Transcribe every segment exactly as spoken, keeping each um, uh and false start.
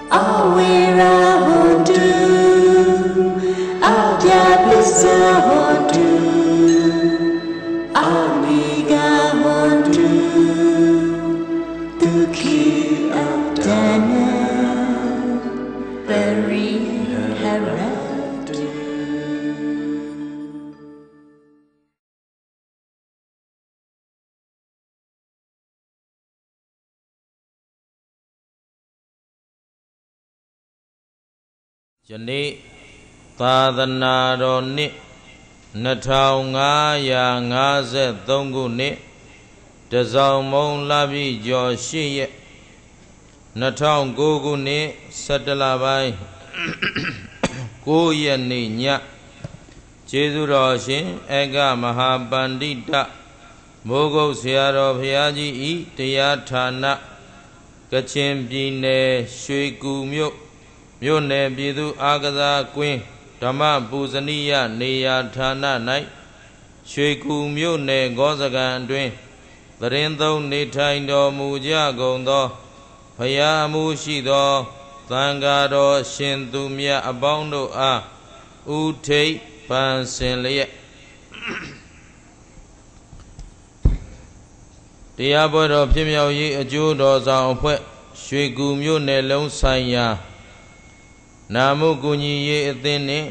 Awera hondu, Abya Blissa hondu, Amiga hondu, Duki Abdana, Very Haradu. Jani Tadhanaro ni Natau Ngaya Ngaze Dongu ni Dazau Mong Labi Joshi ye Natau Gogu ni Satalabai Goya ni Nya Jesu Roshin Ega Mahabandita Mogo Siaro Pyaji I Tiyatana Kachin Bine Shwiku Myo Myone Bidu Agaza Queen Dama Buzania Neya Tana Night Shwiku Myone Gozagan Dwin Varindo Nitaindo Muja Gondo Paya Mushido Tangado Shindumia Abondo A Ute Pansenle Diabo Pimio Yi Ajudo Zao Shwiku Myone Long Saya Namu Guni ye Athene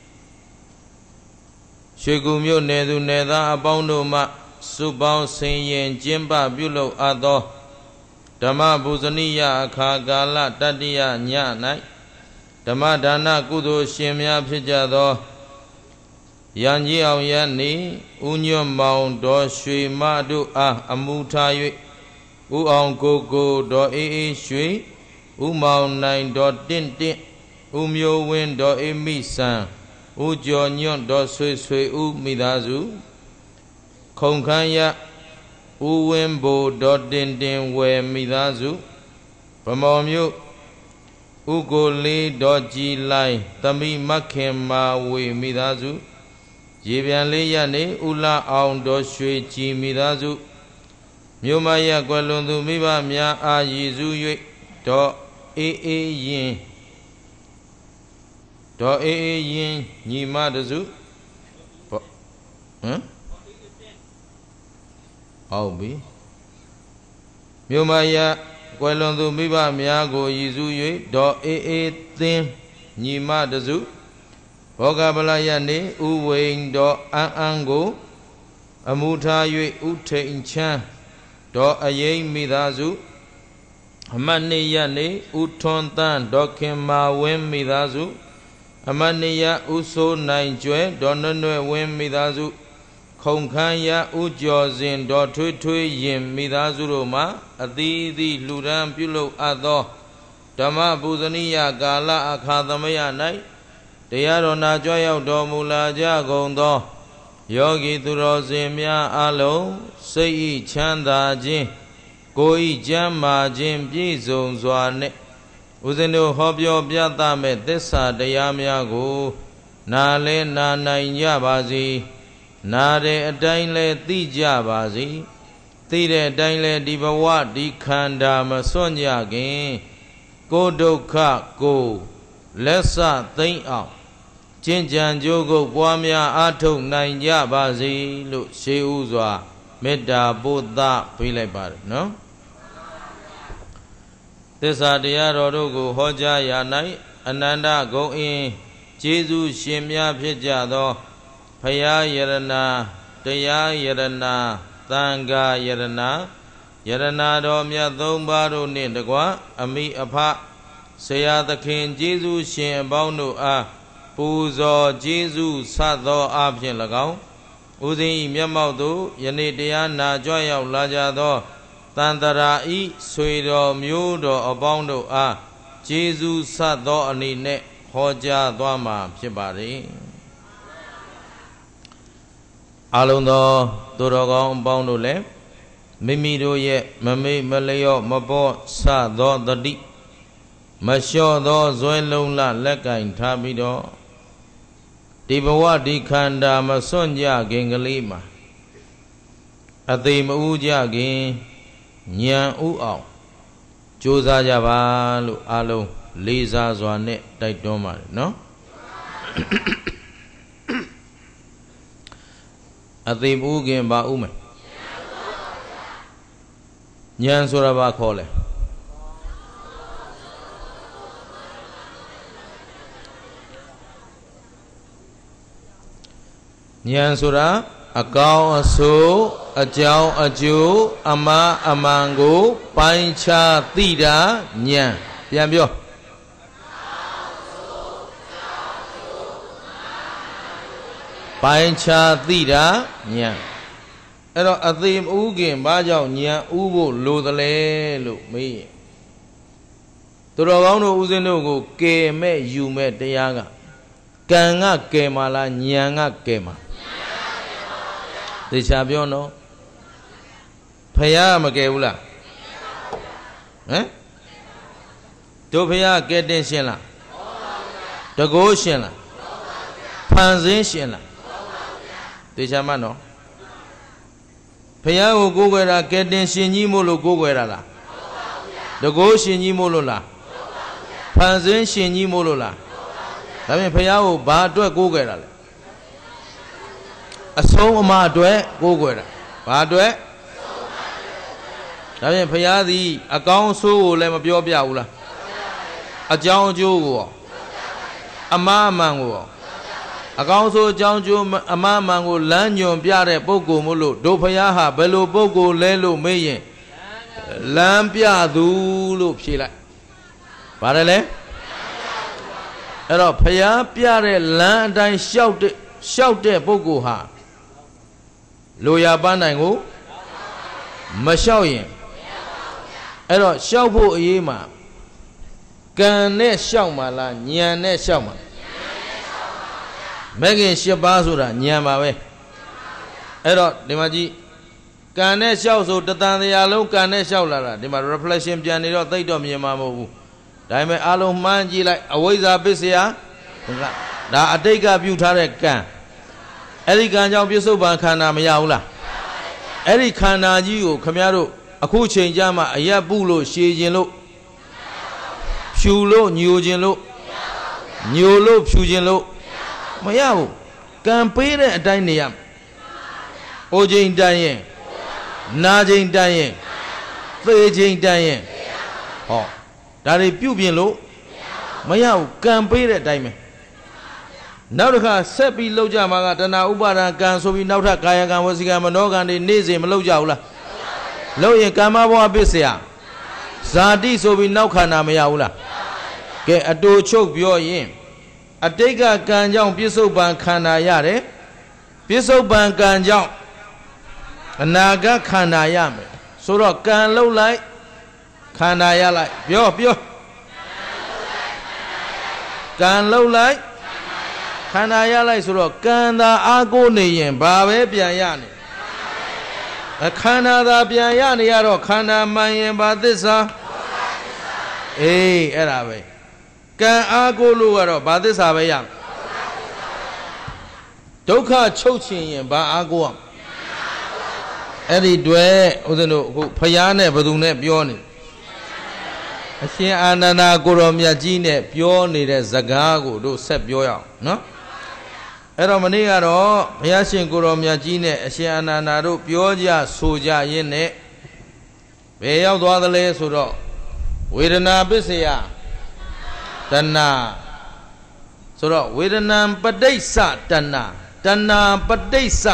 Shigumyo Nedu Neda Abondo Ma Subao Sayen Jimba Bulo Ado Dama Buzania Akagala Tadia Nya Night Dama Dana Kudo Shemya Pijado Yanji Ao Yani Unyo Mount Do Shui Madu Ah Amuta Yui U Ang Gogo Do E Shui U Mount Nine Do Din Din Umyo Win Do Emi San Ujo Nyon Do Sui Sui U Midazu Konkanya Uwimbo Do Din Din We Midazu Pamomyo Ugo Le Do Ji Lai Tami Makema We Midazu Jibian Le Yane Ula Aung Do Shui Ji Midazu Myomaya Gwalundu Miba Mya A Yizu Yue Do E E Yin Do e yin Nima Dazu Huh? Aubi Myomaya Gwalundu Miba Miago Yizu Yue Do e e Thin Nima Dazu Bogabala Ne Uwing Do An Ango Amuta Yue Ute Inchan Do Aye Midazu Amani Yane Uton Tan Do Kima Wem Midazu Amaniya Uso Nainjwe Donanwe Wim Midazu Konkanya Ujo Zin Do Tui Tui Yim Midazu Roma Adidi Luram Pulo Ado Dama Buzaniya Gala Akadamaya Nai Deyarona Joya Domula Jagondo Yogi Duro Zimya Alo Sei Chanda Jin Koi Jama Jin Bizon Zwane Uzendo Hobyo Biatame Desa Dayamyago Nale Nanaya Bazi Nare Adainle Dija Bazi Tire Dainle Dibawa Dikanda Masonya Gin Godoka Go Lessa Think Out Jinjan Jogo Guamia Ato Naya Bazi Look She Uzwa Meda Buddha Pilebar, no? Tesa Diarogo Hoja Yanai Ananda Go in Jesu Shimya Pijado Paya Yerana Daya Yerana Tanga Yerana Yerana Domya Dombaro Nindagwa Ami Apa Saya the King Jesu Shin Bono A Puzo Jesu Sado Abjin Lagao Uzi Yamaudu Yanitiana Joya Lajado Tandara I Suido Mudo Abondo A Jesu Sado Anine Hoja Dwama Pibari Alundo Duragong Bondo Le Mimido Ye Mami Malayo Mabo Sado the Deep Masho Do Zoelula Lekain Tabido Dibawa Dikanda Masonja Gengalima Adim Uja Gin Nyan U Ao Josa Java Lu Alo လေးစားစွာနဲ့တိုက်တွန်းပါတယ်နော်အသိမဥခင်ဘာဥမယ်ဉာဏ်ဆိုတာဘာခေါ်လဲဉာဏ်ဆိုတာအကောင်းအဆိုးအကြောင်းအကျိုးအမှားအမှန်ကိုပိုင်းခြားသိတာဉာဏ်ပြန်ပြောပိုင်းခြားသိတာဉာဏ်အဲ့တော့အသိမဥခင်ဘာကြောင့်ဉာဏ်ဥဖို့လိုသလဲလို့မေးရင်သူတော်ကောင်းတို့ဦးဇင်းတို့ကိုကယ်မဲ့ယူမဲ့တရားကကံကကယ်မှာလားဉာဏ်ကကယ်မှာသေချာပြောနော်ဖယားမကယ်ဘူးလားဟမ်တို့ဖယားကယ်တင်ရှင်လားတကိုးရှင်လားဖန်ဆင်းရှင်လားသေချာမှနော်ဖယားကိုကိုးကွယ်တာကယ်တင်ရှင်ကြီးမို့လို့ကိုးကွယ်တာလားတကိုးရှင်ကြီးမို့လို့လားဖန်ဆင်းရှင်ကြီးမို့လို့လားဒါဖြင့်ဖယားကိုဘာအတွက်ကိုးကွယ်တာလဲအဆုံးအမအတွက်ကိုးကွယ်တာဘာအတွက်ဒါဖြင့်ဖယားသည်အကောင်းဆိုးကိုလည်းမပြောပြဘူးလားအကြောင်းအကျိုးကိုရောအမှားအမှန်ကိုရောအကောင်းဆိုးအကြောင်းကျိုးအမှားအမှန်ကိုလမ်းညွန်ပြတဲ့ပုဂ္ဂိုလ်မို့လို့ဒုဖယားဟာဘယ်လိုပုဂ္ဂိုလ်လဲလို့မေးရင်လမ်းပြသူလို့ဖြေလိုက်ပါတယ်လေအဲ့တော့ဖယားပြတဲ့လမ်းအတိုင်းလျှောက်တဲ့လျှောက်တဲ့ပုဂ္ဂိုလ်ဟာလိုရာပန်းနိုင်ကိုမလျှောက်ရင်အဲ့တော့လျှောက်ဖို့အရေးမှာကံနဲ့လျှောက်မှာလားဉာဏ်နဲ့လျှောက်မှာမဂ္ဂင်၈ပါးဆိုတာဉာဏ်ပါပဲအဲ့တော့ဒီမှာကြည့်ကံနဲ့လျှောက်ဆိုတသံတရားလုံးကံနဲ့လျှောက်လာတာဒီမှာ reflection ပြန်နေတော့သိတော့မြင်မှာမဟုတ်ဘူးဒါပေမဲ့အလုံးမှန်းကြည့်လိုက်အဝိဇ္ဇာပစ္စယဒါအတိတ်ကပြုထားတဲ့ကံအဲ့ဒီကံကြောင့်ပြစ္ဆုတ်ပံခန္ဓာမရဘူးလားအဲ့ဒီခန္ဓာကြီးကိုခမည်းတော်အခုချိန်ကြမှာအရက်ပုလို့ရှည်ခြင်းလို့ဖြူလို့ညိုခြင်းလို့ညိုလို့ဖြူခြင်းလို့မရဘူးကံပေးတဲ့အတိုင်းနေရမယ်။အိုချိန်တန်ရင်နာချိန်တန်ရင်သေချိန်တန်ရင်ဟောဒါတွေပြုပြင်လို့မရဘူးကံပေးတဲ့အတိုင်းပဲနောက်တစ်ခါဆက်ပြီးလောက်ကြမှာကတဏှာဥပါဒံကံဆိုပြီးနောက်ထပ်ကာယကံဝစီကံမနောကံတွေနေ့စဉ်မလောက်ကြဘူးလားလောက်ရင်ကာမဘဝပစ္စယဇာတိဆိုပြီးနောက်ခန္ဓာမရဘူးလားကဲအတူချုပ်ပြောရင်အတိတ်ကကံကြောင့်ပြစ္ဆုတ်ပံခန္ဓာရတယ်ပြစ္ဆုတ်ပံကံကြောင့်အနာဂတ်ခန္ဓာရမယ်ဆိုတော့ကံလုံးလိုက်ခန္ဓာရလိုက်ပြောပြောကံလုံးလိုက်ခန္ဓာရလိုက်ဆိုတော့ကံသာအာကိုနေရင်ဘာပဲပြန်ရနေအခန္ဓာသာပြန်ရနေရတော့ခန္ဓာမှန်ရင်ဘာသစ္စာအေးအဲ့ဒါပဲကံအားကိုလို့ကတော့ဘာသစ္စာပဲရဒုက္ခချုပ်ချင်ရင်ဘာအားကိုရအဲ့ဒီတွေ့ဥဒ္ဒနုအခုဖယားနဲ့ဘယ်သူနဲ့ပြောနေအရှင်အာနန္ဒာကိုရောမြတ်ကြီးနဲ့ပြောနေတဲ့စကားကိုတို့ဆက်ပြောရအောင်နော်အဲ့တော့မနေ့ကတော့ဘုရားရှင်ကိုရောမြတ်ကြီးနဲ့အရှင်အာနန္ဒာတို့ပြောကြဆိုကြရင်းနဲ့ဘယ်ရောက်သွားသလဲဆိုတော့ဝေဒနာပစ္စယတဏ္ဏဆိုတော့ဝေဒနာပဋိစ္စတဏ္ဏတဏ္ဏပဋိစ္စ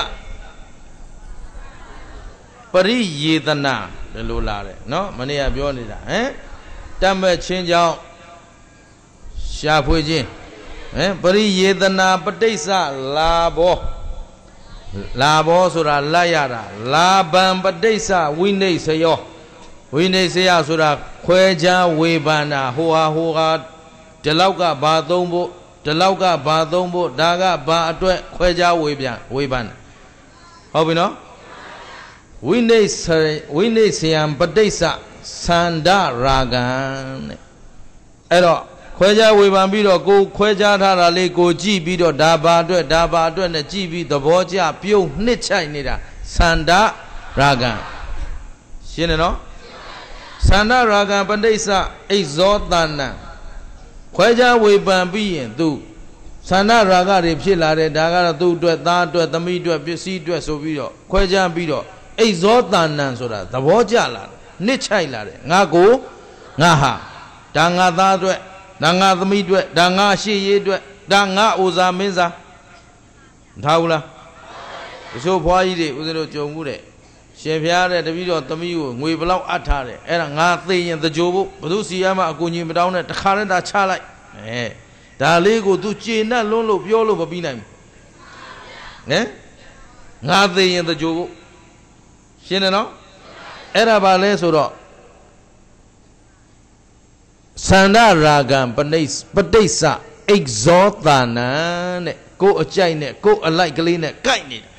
ပရိယေတနာဒီလိုလာတယ်နော်မနေ့ကပြောနေတာဟမ်တတ်မဲ့ချင်းကြောင့်ရှာဖွေခြင်းဟမ်ပရိယေတနာပဋိစ္စလာဘောလာဘောဆိုတာလက်ရတာလာဘံပဋိစ္စဝိနိစ္စယောဝိနိစ္စယဆိုတာခွဲခြားဝေဖန်တာဟိုဟာဟိုဟာဒီလောက်ကဘာသုံးဖို့ဒီလောက်ကဘာသုံးဖို့ဒါကဘာအတွက်ခွဲခြားဝေပြန်ဝေဖန်ဟုတ်ပြီနော်ဝိနိစ္စဝိနိစ္စယံပဋိစ္စသန္ဒရာဂံတဲ့အဲ့တော့ခွဲခြားဝေဖန်ပြီးတော့ကိုခွဲခြားထားတာလေးကိုကြည့်ပြီးတော့ဒါဘာအတွက်ဒါဘာအတွက်နဲ့ကြည့်ပြီးသဘောကျပြုံးနှစ်ချိုက်နေတာသန္ဒရာဂံရှင်းတယ်နော်သန္ဒရာဂံပဋိစ္စအိဇောတဏံခွဲခြားဝေဖန်ပြီးရင်သူသန္တာရာဂတွေဖြစ်လာတယ်ဒါကတော့သူ့အတွက်သားအတွက်သမီးအတွက်ပစ္စည်းအတွက်ဆိုပြီးတော့ခွဲခြားပြီးတော့အိဇောတဏ္ဏဆိုတာသဘောကျလာတယ်နှစ်ချိုက်လာတယ်ငါကိုငါဟာဒါငါသားအတွက်ဒါငါသမီးအတွက်ဒါငါရှေ့ရေးအတွက်ဒါငါအိုဇာမင်းစားထားဘူးလားတချို့ဘွားကြီးတွေဦးဇင်းတို့ကြုံမှုတဲ့ရှင်ဖျားတဲ့တပည့်တော်သမီးကိုငွေဘလောက်အပ်ထားတယ်အဲ့ဒါငါသိရင်တကြိုဖို့ဘုသူစီရမအကူကြီးမတောင်းနဲ့တခါတည်းဒါချလိုက်အဲဒါလေးကို तू ကျေနပ်လွန်းလို့ပြောလို့မပြီးနိုင်ဘူးဟမ်ငါသိရင်တကြိုဖို့ရှင်းတယ်နော်အဲ့ဒါဘာလဲဆိုတော့သန္ဒရာဂံပဋိပဋိစ္စအိဇောတဏံတဲ့ကိုယ်အကြိုက်နဲ့ကိုယ်အလိုက်ကလေးနဲ့ကိုက်နေတယ်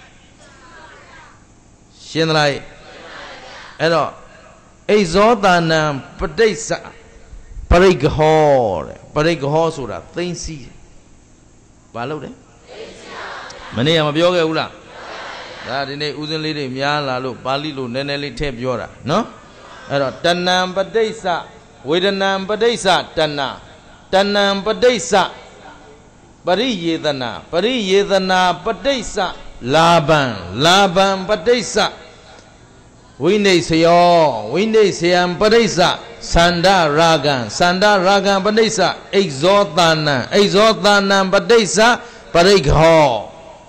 ရှင်းသလားအဲ့တော့အိဇောတဏံပဋိစ္စပရိက္ခဟောတဲ့ပရိက္ခဟောဆိုတာသိမ့်စီဘာလို့လဲမနေ့ကမပြောခဲ့ဘူးလားဒါဒီနေ့ဦးဇင်းလေးတွေများလာလို့ပါဠိလိုနည်းနည်းလေးထည့်ပြောတာနော်အဲ့တော့တဏံပဋိစ္စဝေဒနံပဋိစ္စတဏတဏံပဋိစ္စပရိယေသနာပရိယေသနာပဋိစ္စလာဘံလာဘံပဋိစ္စဝိနိစ္စယောဝိနိစ္စယံပဋိစ္စသန္ဒရာဂံသန္ဒရာဂံပဋိစ္စအိဇောတဏံအိဇောတဏံပဋိစ္စပရိက္ခဟော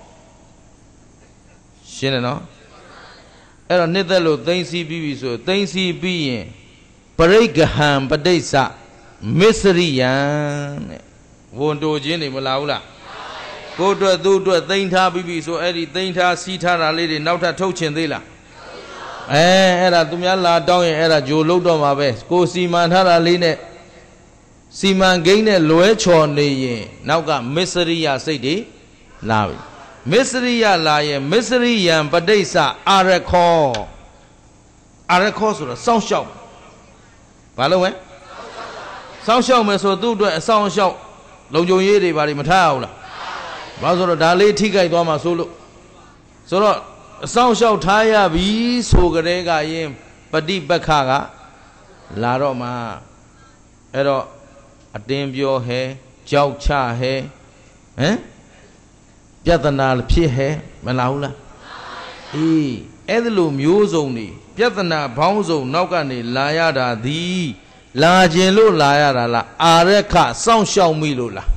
ရှင်းတယ်နော်အဲ့တော့နှစ်သက်လို့သိမ့်စီပြီးပြီဆိုသိမ့်စီပြီးရင်ပရိက္ခဟံပဋိစ္စမစ္စရိယံတဲ့ဝန်တိုခြင်းတွေမလာဘူးလားကိုယ့်အတွက်သူ့အတွက်သိမ့်ထားပြီးပြီဆိုအဲ့ဒီသိမ့်ထားစီးထားတာလေးတွေနောက်ထပ်ထုတ်ချင်သေးလားအဲအဲ့ဒါသူများလာတောင်းရင်အဲ့ဒါဂျိုလုတ်တော့မှာပဲကိုစီမံထားတာလေးနဲ့စီမံကိန်းနဲ့လွဲချော်နေရင်နောက်ကမစ္စရိယစိတ်တွေလာပြီမစ္စရိယလာရင်မစ္စရိယံပဋိစ္စအာရခောအာရခောဆိုတော့စောင့်ရှောက်ဘာလို့လဲစောင့်ရှောက်မယ်ဆိုသူ့အတွက်အဆောင်ရှောက်လုံခြုံရေးတွေဘာတွေမထားအောင်လားဘာလို့ဆိုတော့ဒါလေးထိခိုက်သွားမှာဆိုလို့ဆိုတော့အဆောင်ရှောက်ထားရပြီဆိုကြတဲ့ကရင်ပฏิပက္ခကလာတော့မှာအဲ့တော့အတင်းပြောဟဲကြောက်ချဟဲဟမ်ပြဿနာဖြစ်ဟဲမလာဘူးလားအေးအဲ့ဒါလိုမျိုးစုံနေပြဿနာဘောင်းစုံနောက်ကနေလာရတာသည်လာခြင်းလို့လာရတာလားအာရခစောင့်ရှောက်မိလို့လား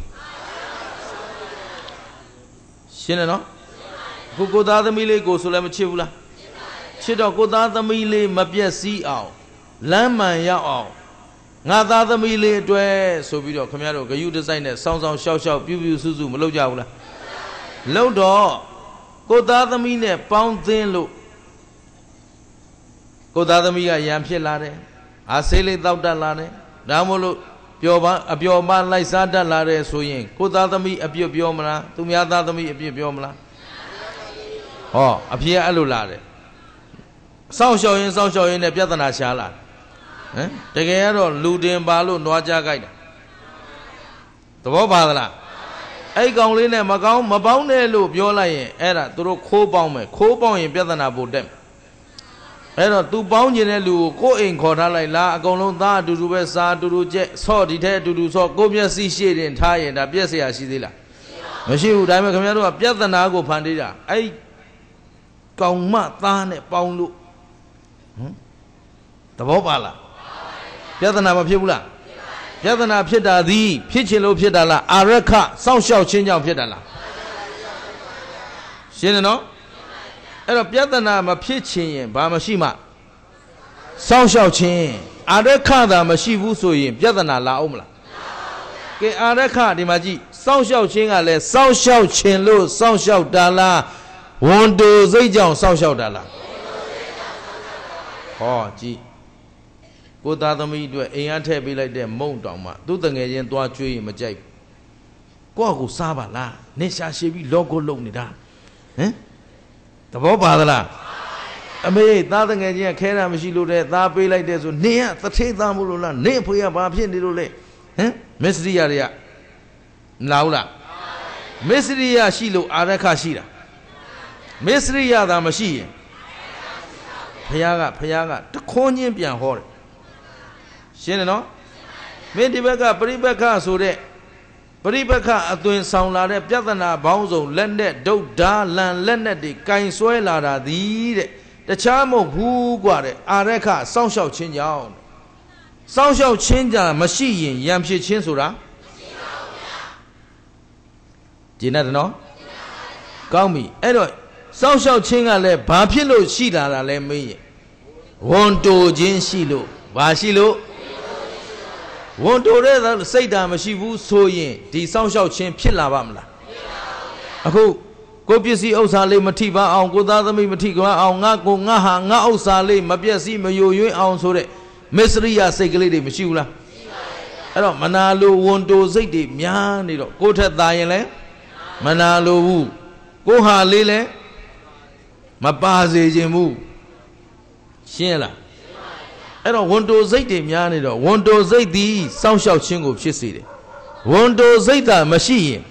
ရှင်းတယ်နော်ကိုကိုသားသမီးလေးကိုဆိုလည်းမချစ်ဘူးလားချစ်တော့ကိုသားသမီးလေးမပြည့်စည်အောင်လမ်းမှန်ရောက်အောင်ငါသားသမီးလေးအတွက်ဆိုပြီးတော့ခင်ဗျားတို့ဂယုတစိုက်နဲ့စောင်းစောင်းရှောက်ရှောက်ပြူးပြူးစုစုမလုပ်ကြဘူးလားလုပ်တော့ကိုသားသမီးနဲ့ပေါင်းသင်းလို့ကိုသားသမီးကရံဖြစ်လာတယ်အာဆေးလေးတောက်တတ်လာတယ်ဒါမို့လို့ပျော်ပါအပျော်ပါလိုက်စားတတ်လာတယ်ဆိုရင်ကိုသားသမီးအပြစ်ပြောမလားသူများသားသမီးအပြစ်ပြောမလားဟောအဖေကအဲ့လိုလာတယ်စောင့်ရှောက်ရင်စောင့်ရှောက်ရင်နဲ့ပြဿနာရှားလာတယ်ဟမ်တကယ်ကတော့လူတင်ပါလို့နွားကြားကြိုက်တာသဘောပါသလားအဲ့ကောင်လေးနဲ့မကောင်းမပေါင်းနဲ့လို့ပြောလိုက်ရင်အဲ့ဒါသူတို့ခိုးပေါင်းမယ်ခိုးပေါင်းရင်ပြဿနာပိုတက်အဲ့တော့ तू ပေါင်းကျင်တဲ့လူကိုကိုယ်အိမ်ခေါ်ထားလိုက်လားအကုန်လုံးသားအတူတူပဲစားအတူတူကျက်ဆော့ဒီထဲအတူတူဆော့ကိုမျက်စိရှေ့တင်ထားရင်ဒါပြက်เสียရှိသေးလားမရှိဘူးဒါပေမဲ့ခင်ဗျားတို့ကပြဿနာကိုဖန်တီးတာအဲ့ကောင်မသားနဲ့ပေါင်းလို့ဟမ်သဘောပါလားပြဿနာမဖြစ်ဘူးလားပြဿနာဖြစ်တာသည်ဖြစ်ချင်လို့ဖြစ်တာလားအာရခစောင့်ရှောက်ခြင်းကြောင့်ဖြစ်တာလားရှင်းတယ်နော်အဲ့တော့ပြဿနာမဖြစ်ချင်ရင်ဘာမရှိမှစောင့်ရှောက်ခြင်းအာရခသာမရှိဘူးဆိုရင်ပြဿနာလာအောင်မလားကဲအာရခဒီမှာကြည့်စောင့်ရှောက်ခြင်းကလည်းစောင့်ရှောက်ခြင်းလို့စောင့်ရှောက်တာလားဝန်တိုစိတ်ကြောင့်စောင့်ရှောက်တာလားဟောကြည့်ကိုသားသမီးအတွက်အိမ်အားထည့်ပေးလိုက်တဲ့မုံတောင်မှသူ့တငယ်ချင်းသွားကျွေးရင်မကြိုက်ကိုယ့်ကိုစားပါလားနေရှာရှည်ပြီးလောကိုလုံနေတာဟမ်သဘောပါသလားအမေသားတငယ်ချင်းကခဲတာမရှိလို့တဲ့သားပေးလိုက်တဲ့ဆိုနင်ကတထေးသားမို့လို့လားနင်အဖေကဘာဖြစ်နေလို့လဲဟမ်မစ္စရိယတွေကမလာဘူးလားမစ္စရိယရှိလို့အာရခရှိတာမစ္စရိယသာမရှိရင်ဖះကဖះကတခွန်းချင်းပြန်ဟောတယ်ရှင်းတယ်နော်မင်းဒီဘက်ကပရိပက္ခဆိုတဲ့ပရိပက္ခအသွင်ဆောင်လာတဲ့ပြဿနာဘောင်းစုံလက်နဲ့ဒုတ်ဓာလန်လက်နဲ့တွေကင်ဆွဲလာတာသည်တဲ့တခြားမဟုတ်ဘူးกว่าတဲ့အာရခစောင့်ရှောက်ခြင်းကြောင့်စောင့်ရှောက်ခြင်းကြမရှိရင်ရံဖြစ်ခြင်းဆိုတာမရှိပါဘူးဗျာကျင်တယ်နော်ကောင်းပြီအဲ့တော့စောင့်ရှောက်ခြင်းကလည်းဘာဖြစ်လို့ရှိလာတာလဲမေးရင်ဝန်တိုခြင်းရှိလို့ဘာရှိလို့ဝန်တိုတဲ့စိတ်ဓာတ်မရှိဘူးဆိုရင်ဒီစောင့်ရှောက်ခြင်းဖြစ်လာပါမလားအခုကိုပစ္စည်းဥစ္စာလေးမထိပါအောင်ကိုသားသမီးမထိပါအောင်ငါကိုငါဟာငါဥစ္စာလေးမပြည့်စည်မယိုယွင်းအောင်ဆိုတဲ့မစ္စရိယစိတ်ကလေးတွေမရှိဘူးလားအဲ့တော့မနာလိုဝန်တိုစိတ်တွေများနေတော့ကိုထက်သားရင်လဲမနာလိုဘူးကိုဟာလေးလဲမပါစေခြင်းဘူးရှင်းလားအဲ့တော့ဝန်တိုစိတ်တွေများနေတော့ဝန်တိုစိတ်သည်စောင့်ရှောက်ခြင်းကိုဖြစ်စေတယ်ဝန်တိုစိတ်သာမရှိရင်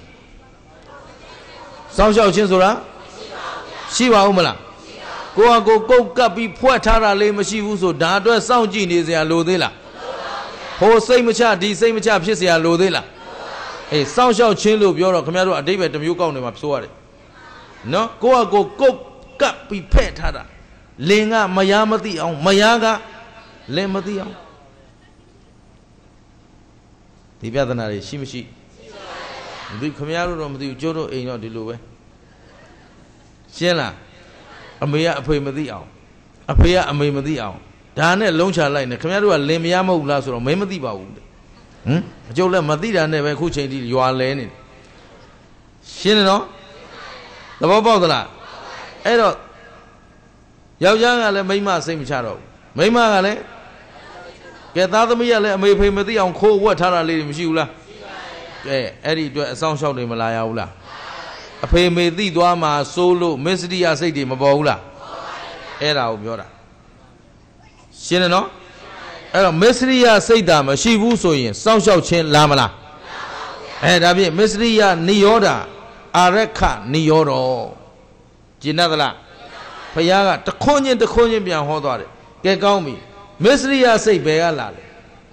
စောင့်ရှောက်ခြင်းဆိုတာရှိပါဦးမလားကိုကကိုကုတ်ကပ်ပြီးဖွက်ထားတာလေးမရှိဘူးဆိုဒါအတွက်စောင့်ကြည့်နေစရာလိုသေးလားဟိုစိတ်မချဒီစိတ်မချဖြစ်စရာလိုသေးလားအေးစောင့်ရှောက်ခြင်းလို့ပြောတော့ခင်ဗျားတို့အတိတ်ပဲတစ်မျိုးကောက်နေမှာဆိုရတယ်နော်ကိုကကိုကုတ်ကပ်ပြီးဖက်ထားတာလင်ကမယားမသိအောင်မယားကလင်မသိအောင်ဒီပြဿနာတွေရှိမရှိဒီခမရတို့တော့မသိဘူးကျိုးတို့အိမ်တော့ဒီလိုပဲရှင်းလားအမေကအဖေမသိအောင်အဖေကအမေမသိအောင်ဒါနဲ့လုံးချလိုက်နေခမရတို့ကလင်မရမဟုတ်လားဆိုတော့မင်းမသိပါဘူးတဲ့ဟမ်အကျုပ်လည်းမသိတာနဲ့ပဲခုချိန်ထိရွာလဲနေတယ်ရှင်းတယ်နော်သဘောပေါက်သလားအဲ့တော့ယောက်ျားကလည်းမိန်းမစိတ်မချတော့ဘူးမိန်းမကလည်းကဲသားသမီးကလည်းအမေဖေမသိအောင်ခိုးဝက်ထားတာလေးတွေမရှိဘူးလားကဲအဲ့ဒီအတွက်အဆောင်ရှောက်တွေမလာရဘူးလားအဖေမေသိသွားမှာစိုးလို့မစ္စရိယစိတ်တွေမပေါ်ဘူးလားအဲ့ဒါကိုပြောတာရှင်းတယ်နော်အဲ့တော့မစ္စရိယစိတ်ဓာတ်မရှိဘူးဆိုရင်စောင့်ရှောက်ခြင်းလာမလားအဲဒါဖြင့်မစ္စရိယနိရောဓအာရခနိရောဓကျင့်သလားဘုရားကတခွန်းချင်းတခွန်းချင်းပြန်ဟောသွားတယ်ကဲကောင်းပြီမစ္စရိယစိတ်ဘယ်ကလာလဲ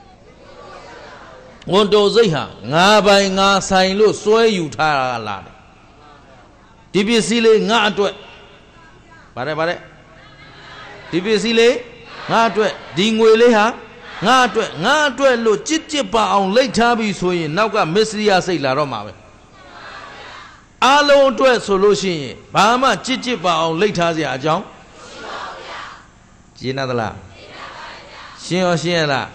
ဝန်တိုစိတ်ဟာငါပိုင်ငါဆိုင်လို့စွဲယူထားတာလာတယ်ဒီပစ္စည်းလေးငါအတွက်ဗါတယ်ဗါတယ်ဒီပစ္စည်းလေးငါအတွက်ဒီငွေလေးဟာငါအတွက်ငါအတွက်လို့ကြစ်ကြစ်ပါအောင်လိတ်ထားပြီဆိုရင်နောက်ကမစ္စရိယစိတ်လာတော့မှာပဲအားလုံးအတွက်ဆိုလို့ရှိရင်ဘာမှကြစ်ကြစ်ပါအောင်လိတ်ထားစရာအကြောင်းမရှိပါဘူးဗျာရှင်းသလားရှင်းရောရှင်းရလား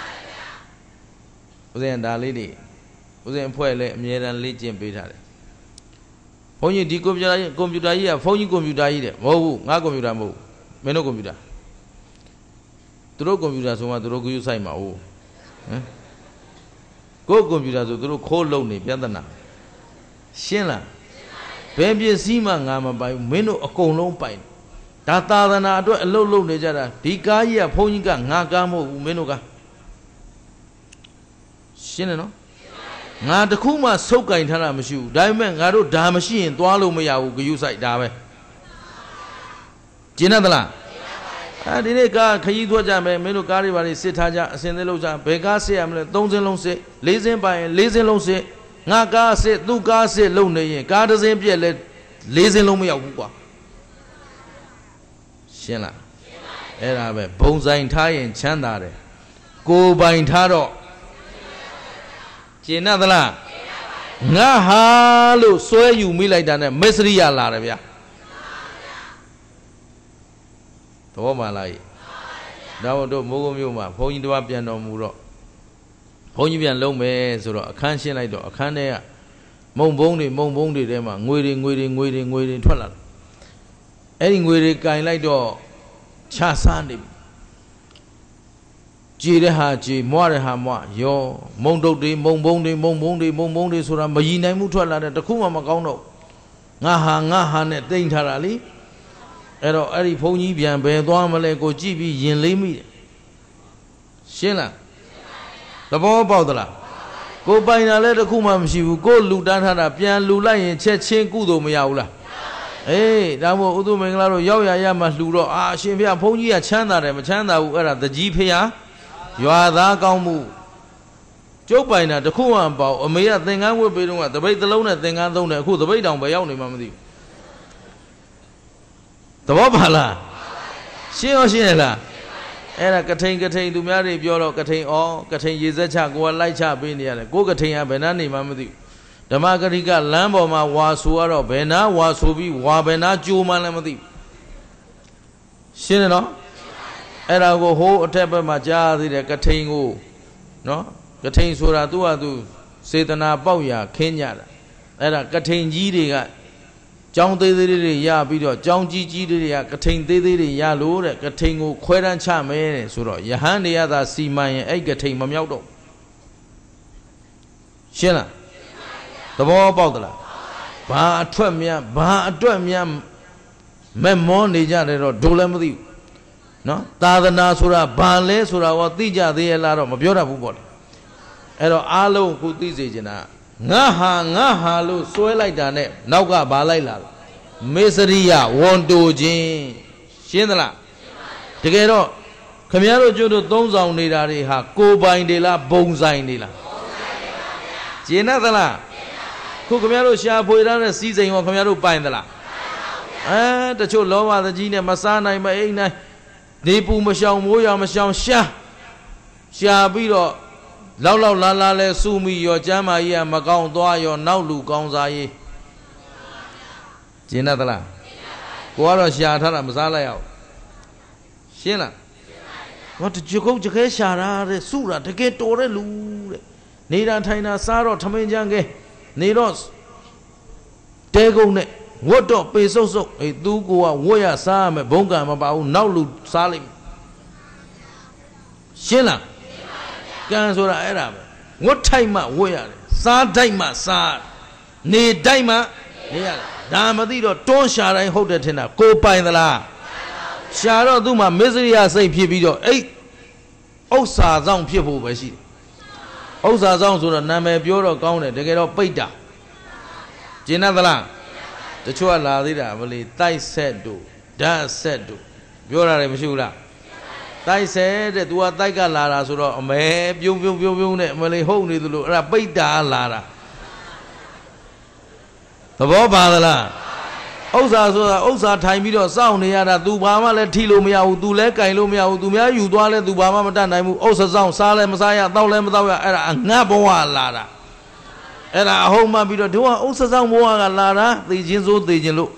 ဦးဇင်းဒါလေးတွေဦးဇင်းအဖွဲ့လည်းအမြဲတမ်းလေ့ကျင့်ပေးထားတယ်ဘုန်းကြီးဒီကွန်ပျူတာကြီးကွန်ပျူတာကြီးကဘုန်းကြီးကွန်ပျူတာကြီးတဲ့မဟုတ်ဘူးငါကွန်ပျူတာမဟုတ်ဘူးမင်းတို့ကွန်ပျူတာသူတို့ကွန်ပျူတာဆိုမှသူတို့ဂရုစိုက်မှာဟုတ်ဟမ်ကိုယ်ကွန်ပျူတာဆိုသူတို့ခိုးလုံနေပြဿနာရှင်းလားဘယ်ပစ္စည်းမှငါမပိုင်ဘူးမင်းတို့အကုန်လုံးပိုင်ဒါသာသနာအတွက်အလုပ်လုပ်နေကြတာဒီကားကြီးကဘုန်းကြီးကငါကားမဟုတ်ဘူးမင်းတို့ကရှင်းတယ်နော်ငါတခုမှစုပ်ကင်ထားတာမရှိဘူးဒါပေမဲ့ငါတို့ဒါမရှိရင်သွားလို့မရဘူးဂယုစိုက်ဒါပဲကျင်းသလားအဲဒီနေ့ကားခရီးသွားကြမယ်မင်းတို့ကားတွေပါလေစစ်ထားကြအစင်သေးလို့ကြဘယ်ကားစစ်ရမလဲသုံးစင်းလုံးစစ်လေးစင်းပိုင်လေးစင်းလုံးစစ်ငါကားစစ်သူ့ကားစစ်လုံနေရင်ကားတစ်စင်းပြက်လဲလေးစင်းလုံးမရောက်ဘူးကွာရှင်းလားအဲ့ဒါပဲဘုံဆိုင်ထားရင်ချမ်းသာတယ်ကိုယ်ပိုင်ထားတော့ကျင်သလားငါဟာလို့စွဲယူမိလိုက်တာနဲ့မစ္စရိယလာတယ်ဗျာသဘောမှလားဒါတို့မိုးကုတ်မြို့မှာဘုန်းကြီးတစ်ပါးပြန်တော်မူတော့ဘုန်းကြီးပြန်လုံးမယ်ဆိုတော့အခန်းရှင်းလိုက်တော့အခန်းထဲကမုံဘုံတွေမုံဘုံတွေထဲမှာငွေတွေငွေတွေငွေတွေငွေတွေထွက်လာတယ်အဲ့ဒီငွေတွေကင်လိုက်တော့ခြားစားနေပြီကြည်တဲ့ဟာကြည်မွားတဲ့ဟာမွားရောမုံတုတ်တွေမုံဘုံတွေမုံဘုံတွေမုံဘုံတွေဆိုတာမရည်နိုင်မှုထွက်လာတဲ့တခုမှမကောင်းတော့ငါဟာငါဟာနဲ့တိမ့်ထားတာလေအဲ့တော့အဲ့ဒီဘုန်းကြီးပြန်ဘယ်သွားမလဲကိုကြည့်ပြီးရင်လေးမိတယ်ရှင်းလားသဘောပေါက်သလားကိုပိုင်တာလည်းတခုမှမရှိဘူးကိုလူတန်းထားတာပြန်လူလိုက်ရင်ချက်ချင်းကုသိုလ်မရဘူးလားအေးဒါမို့ဥဒုမင်္ဂလာတို့ရောက်ရရမှလှူတော့အာအရှင်ဖေဘုန်းကြီးကချမ်းသာတယ်မချမ်းသာဘူးအဲ့ဒါတကြီးဖေရွာသားကောင်းမှုကျုပ်ပိုင်တာတခုမှမပေါ့အမေကသင်္ကန်းဝတ်ပေးတော့ကတပိတ်တစ်လုံးနဲ့သင်္ကန်းသုံးတယ်အခုတပိတ်တောင်ပဲရောက်နေမှမသိဘူးသဘောပါလားရှင်းရောရှင်းရလားအဲ့ဒါကထိန်ကထိန်သူများတွေပြောတော့ကထိန်ဩကထိန်ရေစက်ချကိုကလိုက်ချပေးနေရတယ်ကိုကထိန်ကဘယ်နှနေမှမသိဘူးဓမ္မဂရိကလမ်းပေါ်မှာဝါဆိုရတော့ဘယ်နာဝါဆိုပြီးဝါဘယ်နာကြိုးမှလည်းမသိဘူးရှင်းတယ်နော်အဲ့ဒါကိုဟိုးအထက်ဘက်မှာကြားသေးတယ်ကထိန်ကိုနော်ကထိန်ဆိုတာသူ့ဟာသူစေတနာပေါက်ရာခင်းကြတာအဲ့ဒါကထိန်ကြီးတွေကကျောင်းသေးသေးတွေရပြီးတော့ကျောင်းကြီးကြီးတွေကကထိန်သေးသေးတွေရလို့တဲ့ကထိန်ကိုခွဲတန်းချမယ်တဲ့ဆိုတော့ယဟန်တွေကသာစီမံရင်အဲ့ကထိန်မမြောက်တော့ရှင်းလားသဘောပေါက်သလားဘာအထွက်များဘာအတွက်များမဲ့မောနေကြတယ်တော့ဒိုလည်းမသိဘူးနော်သာသနာဆိုတာဘာလဲဆိုတာရောသိကြသေးရဲ့လားတော့မပြောတတ်ဘူးပေါ့လေအဲ့တော့အားလုံးခုသိစေချင်တာငါဟာငါဟာလို့စွဲလိုက်တာနဲ့နောက်ကဘာလိုက်လာလဲမေစရိယဝန်တိုခြင်းရှင်းသလားတကယ်တော့ခမည်းတော်ကျွတ်တို့သုံးဆောင်နေတာတွေဟာကိုပိုင်တွေလားဘုံဆိုင်တွေလားဘုံဆိုင်တွေပါဗျာရှင်းသလားခုခမည်းတော်ရှာဖွေထားတဲ့စီးစိမ်ရောခမည်းတော်ပိုင်သလားအဲတချို့လောဘသကြီးနဲ့မစားနိုင်မအိမ်နိုင်နေပူမရှောင်မိုးရမရှောင်ရှာရှာပြီးတော့လောက်လောက်လာလာလဲစုမိရောကျမ်းမာကြီးကမကောင်းသွားရောနောက်လူကောင်းစားရေးကျင်းသလားကိုကတော့ရှာထားတာမစားလိုက်အောင်ရှင်းလားဟောတကြကုတ်ကြခဲရှာတာတဲ့စုတာတကယ်တော်တဲ့လူတဲ့နေတာထိုင်တာစားတော့ထမင်းချမ်းကဲနေတော့တဲကုန်းနဲ့ဝတ်တော့ပေစုပ်စုပ်အေးသူကိုကဝတ်ရစားရမယ်ဘုံကံမပါဘူးနောက်လူစားလိုက်ရှင်းလားကံဆိုတာအဲ့ဒါပဲဝတ်ထိုက်မှဝတ်ရတယ်စားထိုက်မှစားနေထိုက်မှနေရတယ်ဒါမသိတော့တွန်းရှာတိုင်းဟုတ်တယ်ထင်တာကိုပိုင်သလားရှာတော့သူ့မှာမစ္စရိယစိတ်ဖြစ်ပြီးတော့အဲ့ဥစ္စာဆောင်ဖြစ်ဖို့ပဲရှိတယ်ဥစ္စာဆောင်ဆိုတော့နာမည်ပြောတော့ကောင်းတယ်တကယ်တော့ပိတ်တာကျင်သလားတချို့ကလာသေးတာမလေးတိုက်ဆက်တို့ဓာတ်ဆက်တို့ပြောရတယ်မရှိဘူးလားတိုက်ဆက်တဲ့ तू ကတိုက်ကလာတာဆိုတော့အမဲပြုံးပြုံးပြုံးပြုံးနဲ့မလေးဟုတ်နေသလိုအဲ့ဒါပိတ်တာလာတာသဘောပါသလားဥစ္စာဆိုတာဥစ္စာထိုင်ပြီးတော့စောင့်နေရတာ तू ဘာမှလည်းထိလို့မရဘူး तू လည်းကင်လို့မရဘူး तू များယူသွားလဲ तू ဘာမှမတတ်နိုင်ဘူးဥစ္စာစောင့်စားလည်းမစားရတောက်လည်းမတောက်ရအဲ့ဒါငတ်ဘဝလာတာအဲ့ဒါအဟုတ်မှပြီးတော့တို့ကဥစ္စာစောင့်ဘဝကလာတာသိချင်းစိုးသိချင်းလို့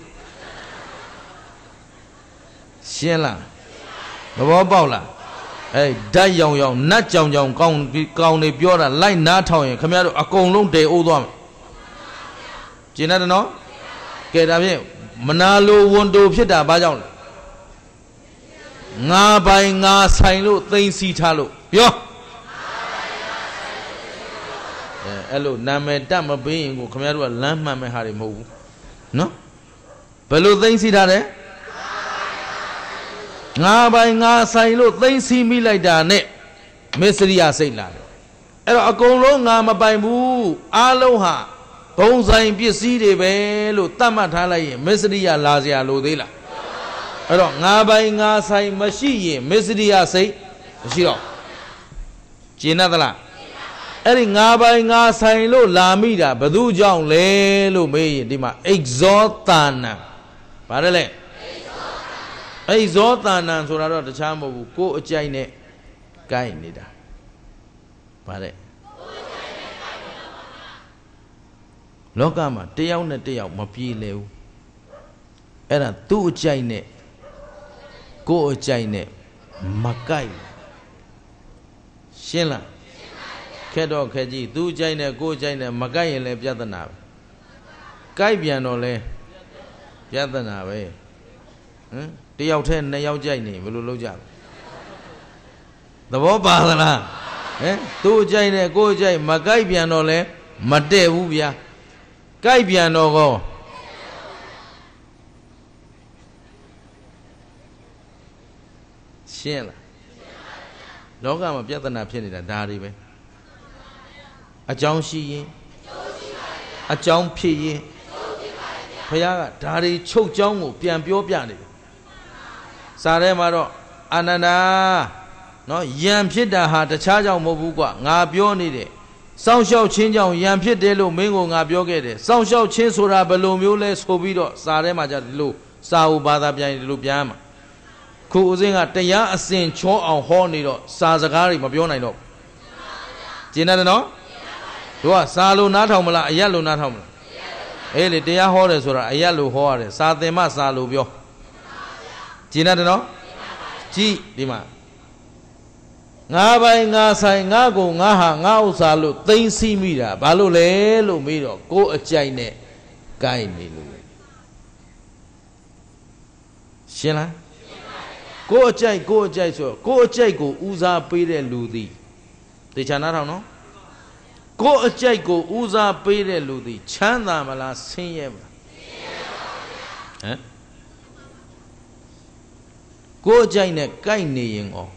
ရှင်းလားသဘောပေါက်လားအဲ့ဓာတ်ရောင်ရောင်နတ်ကြောင်ကြောင်ကောင်းကောင်းနေပြောတာလိုက်နားထောင်ရင်ခင်ဗျားတို့အကုန်လုံးတေအိုးသွားမယ်ကျင်တယ်နော်ကဲဒါဖြင့်မနာလိုဝန်တိုဖြစ်တာဘာကြောင့်လဲငါပိုင်ငါဆိုင်လို့သိမ့်စီထားလို့ပြောအဲအဲ့လိုနာမည်တတ်မပေးရင်ကိုခင်ဗျားတို့ကလမ်းမှန်မဲ့ဟာတွေမဟုတ်ဘူးနော်ဘယ်လိုသိမ့်စီထားတယ်ငါပိုင်ငါဆိုင်လို့သိမ့်စီမိလိုက်တာနဲ့မစ္စရိယစိတ်လာတယ်အဲ့တော့အကုန်လုံးငါမပိုင်ဘူးအားလုံးဟာဘုံဆိုင်ပစ္စည်းတွေပဲလို့သတ်မှတ်ထားလိုက်ရင်မစ္စရိယလာစရာလိုသေးလားအဲ့တော့ငါပိုင်ငါဆိုင်မရှိရင်မစ္စရိယစိတ်မရှိတော့ကျင်သလားအဲ့ဒီငါပိုင်ငါဆိုင်လို့လာမိတာဘယ်သူကြောင့်လဲလို့မေးရင်ဒီမှာအိဇောတာနံဘာလဲလဲအိဇောတာနံဆိုတာတော့တခြားမဟုတ်ဘူးကိုယ်အကြိုက်နဲ့ကိုက်နေတာဗါတဲ့လောကမှာတယောက်နဲ့တယောက်မပြေလည်ဘူးအဲ့ဒါသူ့အကြိုက်နဲ့ကိုယ်အကြိုက်နဲ့မကိုက်ရှင်းလားခက်တော့ခက်ကြီးသူ့အကြိုက်နဲ့ကိုယ်အကြိုက်နဲ့မကိုက်ရင်လည်းပြဿနာပဲကိုက်ပြန်တော့လဲပြဿနာပဲဟမ်တယောက်တည်းနှစ်ယောက်ကြိုက်နေဘယ်လိုလုပ်ကြလဲသဘောပါသလားဟမ်သူ့အကြိုက်နဲ့ကိုယ်အကြိုက်မကိုက်ပြန်တော့လဲမတည့်ဘူးဗျာကိုက်ပြန်တော့ကောရှင်းလားလောကမှာပြဿနာဖြစ်နေတာဒါတွေပဲအကြောင်းရှိရင်အကြောင်းဖြစ်ရင်ဘုရားကဒါတွေချုပ်ကြောင်းကိုပြန်ပြောပြနေတယ်စာထဲမှာတော့အာနန္ဒာနော်ယံဖြစ်တာဟာတခြားကြောင့်မဟုတ်ဘူးကွာငါပြောနေတယ်စောင့်ရှောက်ချင်းကြောင့်ယံဖြစ်တယ်လို့မင်းကငါပြောခဲ့တယ်စောင့်ရှောက်ချင်းဆိုတာဘယ်လိုမျိုးလဲဆိုပြီးတော့စာထဲမှာじゃဒီလိုစာဥဘာသာပြန်ဒီလိုပြန်မှာခုဦးစင်းကတရားအစဉ်ချောအောင်ဟောနေတော့စာစကားတွေမပြောနိုင်တော့ကျင်းတယ်နော်တို့ကစာလို့နားထောင်မလားအရက်လို့နားထောင်မလားအေးလေတရားဟောတယ်ဆိုတာအရက်လို့ဟောရတယ်စာသင်မှစာလို့ပြောကျင်းတယ်နော်ကြည့်ဒီမှာငါပိုင်ငါဆိုင်ငါကိုငါဟာငါဥစ္စာလို့သိမ့်စီမိတာဘာလို့လဲလို့မေးတော့ကိုယ်အကြိုက်နဲ့ကိုက်နေလို့ရှင်းလားကိုယ်အကြိုက်ကိုယ်အကြိုက်ဆိုကိုယ်အကြိုက်ကိုဦးစားပေးတဲ့လူသည်တေချာနားထောင်နော်ကိုယ်အကြိုက်ကိုဦးစားပေးတဲ့လူသည်ချမ်းသာမလားဆင်းရဲမလားဟမ်ကိုယ်အကြိုက်နဲ့ကိုက်နေရင်ဩ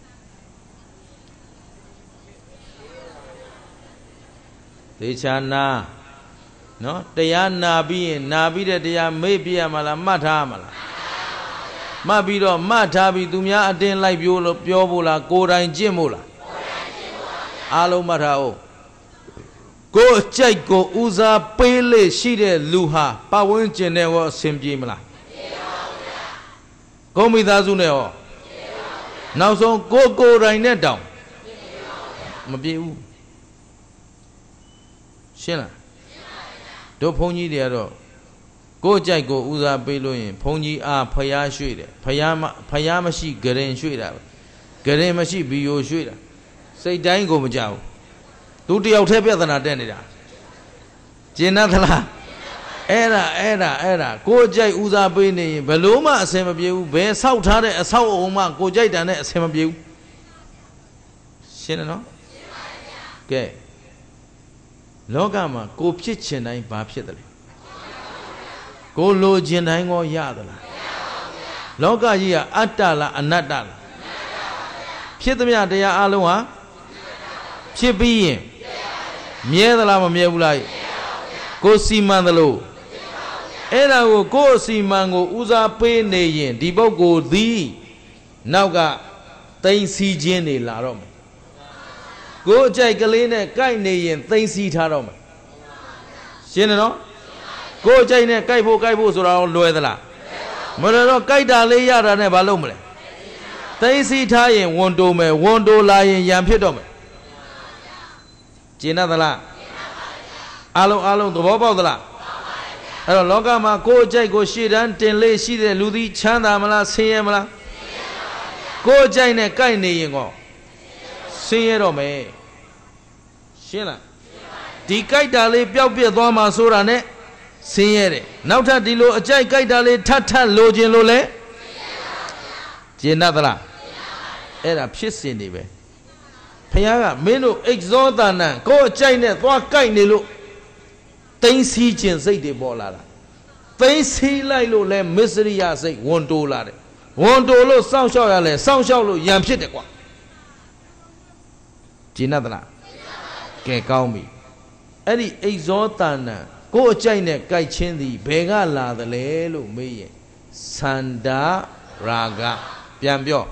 သေချာနာနော်တရားနာပြီးရင်နာပြီးတဲ့တရားမေ့ပြရမလားမှတ်ထားမလားမှတ်ပြီးတော့မှတ်ထားပြီးသူများအတင်းလိုက်ပြောလို့ပြောဖို့လားကိုယ်တိုင်ကျင့်ဖို့လားကိုယ်တိုင်ကျင့်ဖို့ပါဗျာအားလုံးမှတ်ထားအောင်ကိုယ်အကြိုက်ကိုဦးစားပေးလေရှိတဲ့လူဟာပတ်ဝန်းကျင်နဲ့ရောအဆင်ပြေမလားမပြေပါဘူးဗျာကိုမိသားစုနဲ့ရောမပြေပါဘူးဗျာနောက်ဆုံးကိုယ်ကိုယ်တိုင်နဲ့တောင်မပြေဘူးရှင်းလားတို့ဘုန်းကြီးတွေကတော့ကိုယ်ကြိုက်ကိုဦးစားပေးလို့ရင်ဘုန်းကြီးအားဖျားရွှေ့တယ်ဖျားမဖျားမရှိဂရင်ရွှေ့တာဂရင်မရှိဘီယိုရွှေ့တာစိတ်တိုင်းကိုမကြောက်သူတယောက်တည်းပြဿနာတက်နေတာကျင်တ်သလားအဲ့ဒါအဲ့ဒါအဲ့ဒါကိုယ်ကြိုက်ဦးစားပေးနေရင်ဘယ်လို့မှအဆင်မပြေဘူးဘယ်ဆောက်ထားတဲ့အဆောက်အုံမှကိုယ်ကြိုက်တာနဲ့အဆင်မပြေဘူးရှင်းတယ်နော်ကဲလောကမှာကိုဖြစ်ချင်တိုင်းဘာဖြစ်တယ်လဲကိုလိုချင်တိုင်းကိုရသလားလောကကြီးကအတ္တလားအနတ္တလားဖြစ်သမျှတရားအလုံးဟာဖြစ်ပြီးရင်မြဲသလားမမြဲဘူးလားကိုစီမံသလိုအဲ့ဒါကိုကိုအစီမံကိုဦးစားပေးနေရင်ဒီပုဂ္ဂိုလ်သည်နောက်ကသိမ့်စီခြင်းနေလာတော့မယ်ကိုအကြိုက်ကလေးနဲ့ကိုက်နေရင်သိမ့်စီထားတော့မယ်ရှင်းတယ်နော်ကိုအကြိုက်နဲ့ကိုက်ဖို့ကိုက်ဖို့ဆိုတာတော့လွယ်သလားမလွယ်တော့ကိုက်တာလေးရတာနဲ့ဘာလုပ်မလဲသိမ့်စီထားရင်ဝန်တိုးမယ်ဝန်တိုးလာရင်ရံဖြစ်တော့မယ်ကျင်တတ်သလားအားလုံးအားလုံးသဘောပေါက်သလားအဲ့တော့လောကမှာကိုအကြိုက်ကိုရှေ့တန်းတင်လေးရှိတဲ့လူသည်ချမ်းသာမလားဆင်းရဲမလားကိုအကြိုက်နဲ့ကိုက်နေရင်ကောဆင်းရဲတော့မယ်ရှင်းလားဒီကြိုက်တာလေးပျောက်ပြက်သွားမှာဆိုတာနဲ့ဆင်းရဲတယ်နောက်ထပ်ဒီလိုအကြိုက်ကြိုက်တာလေးထပ်ထပ်လိုချင်လို့လဲကျင်တတ်သလားအဲ့ဒါဖြစ်စဉ်တွေပဲဖခင်ကမင်းတို့အိတ်ဇောတဏ္ဏကိုအကြိုက်နဲ့သွားကြိုက်နေလို့သိမ့်စီခြင်းစိတ်တွေပေါ်လာတာသိမ့်စီလိုက်လို့လဲမစ္စရိယစိတ်ဝန်တိုးလာတယ်ဝန်တိုးလို့စောင့်ရှောက်ရလဲစောင့်ရှောက်လို့ယံဖြစ်တယ်ကွာကျင်တတ်သလားကဲကောင်းပြီအဲ့ဒီအိတ်ဇောတဏ္ဏကိုအကြိုက်နဲ့ကြိုက်ချင်းသည်ဘယ်ကလာသလဲလို့မေးရင်သန္တာရာဂပြန်ပြော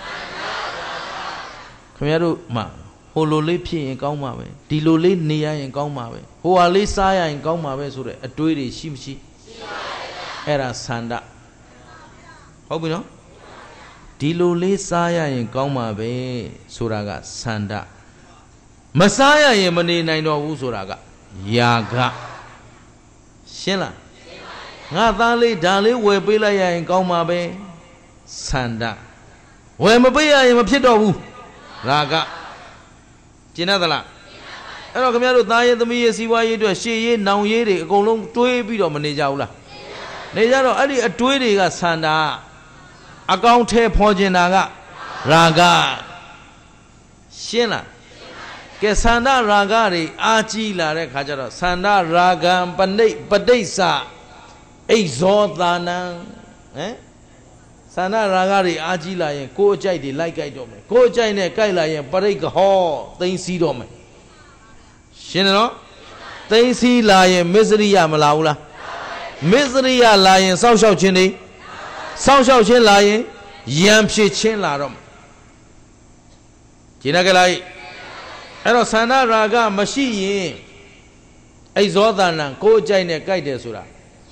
ခင်ဗျားတို့မှဟိုလိုလေးဖြစ်ရင်ကောင်းမှာပဲဒီလိုလေးနေရရင်ကောင်းမှာပဲဟိုဟာလေးစားရရင်ကောင်းမှာပဲဆိုတဲ့အတွေးတွေရှိမရှိရှိပါရဲ့အဲ့ဒါသန္တာဟုတ်ပြီနော်ဒီလိုလေးစားရရင်ကောင်းမှာပဲဆိုတာကသန္တာမစားရရင်မနေနိုင်တော့ဘူးဆိုတာကယာဂရှင်းလားငါသားလေးဒါလေးဝယ်ပေးလိုက်ရရင်ကောင်းမှာပဲသန္တာဝယ်မပေးရရင်မဖြစ်တော့ဘူးရာဂကျင်တတ်သလားအဲ့တော့ခင်ဗျားတို့သားရေးသမီးရေးစီးပွားရေးအတွက်ရှေ့ရေးနောင်ရေးတွေအကုန်လုံးတွေးပြီးတော့မနေကြဘူးလားနေကြတော့အဲ့ဒီအတွေးတွေကသန္တာအကောင့်ထဲဖော်ကျင်တာကရာဂရှင်းလားကဲသန္တာရာဂတွေအာကြီးလာတဲ့ခါကျတော့သန္တာရာဂံပဏိပဋိစ္စအိဇောသာနံဟမ်သန္တာရာဂတွေအာကြီးလာရင်ကိုယ်အကြိုက်တွေလိုက်ကြိုက်တော့မယ်ကိုယ်အကြိုက်နဲ့ကြိုက်လာရင်ပရိက္ခဟောသိမ့်စီတော့မယ်ရှင်းတယ်နော်သိမ့်စီလာရင်မစ္စရိယမလာဘူးလားမစ္စရိယလာရင်စောင့်ရှောက်ခြင်းတွေစောင့်ရှောက်ခြင်းလာရင်ယံဖြစ်ခြင်းလာတော့မယ်ကျင်နာကြလားအဲ့တော့သန္တာရာဂမရှိရင်အဲ့ဇောသနံကိုယ်ကြိုက်နဲ့ကြိုက်တယ်ဆိုတာ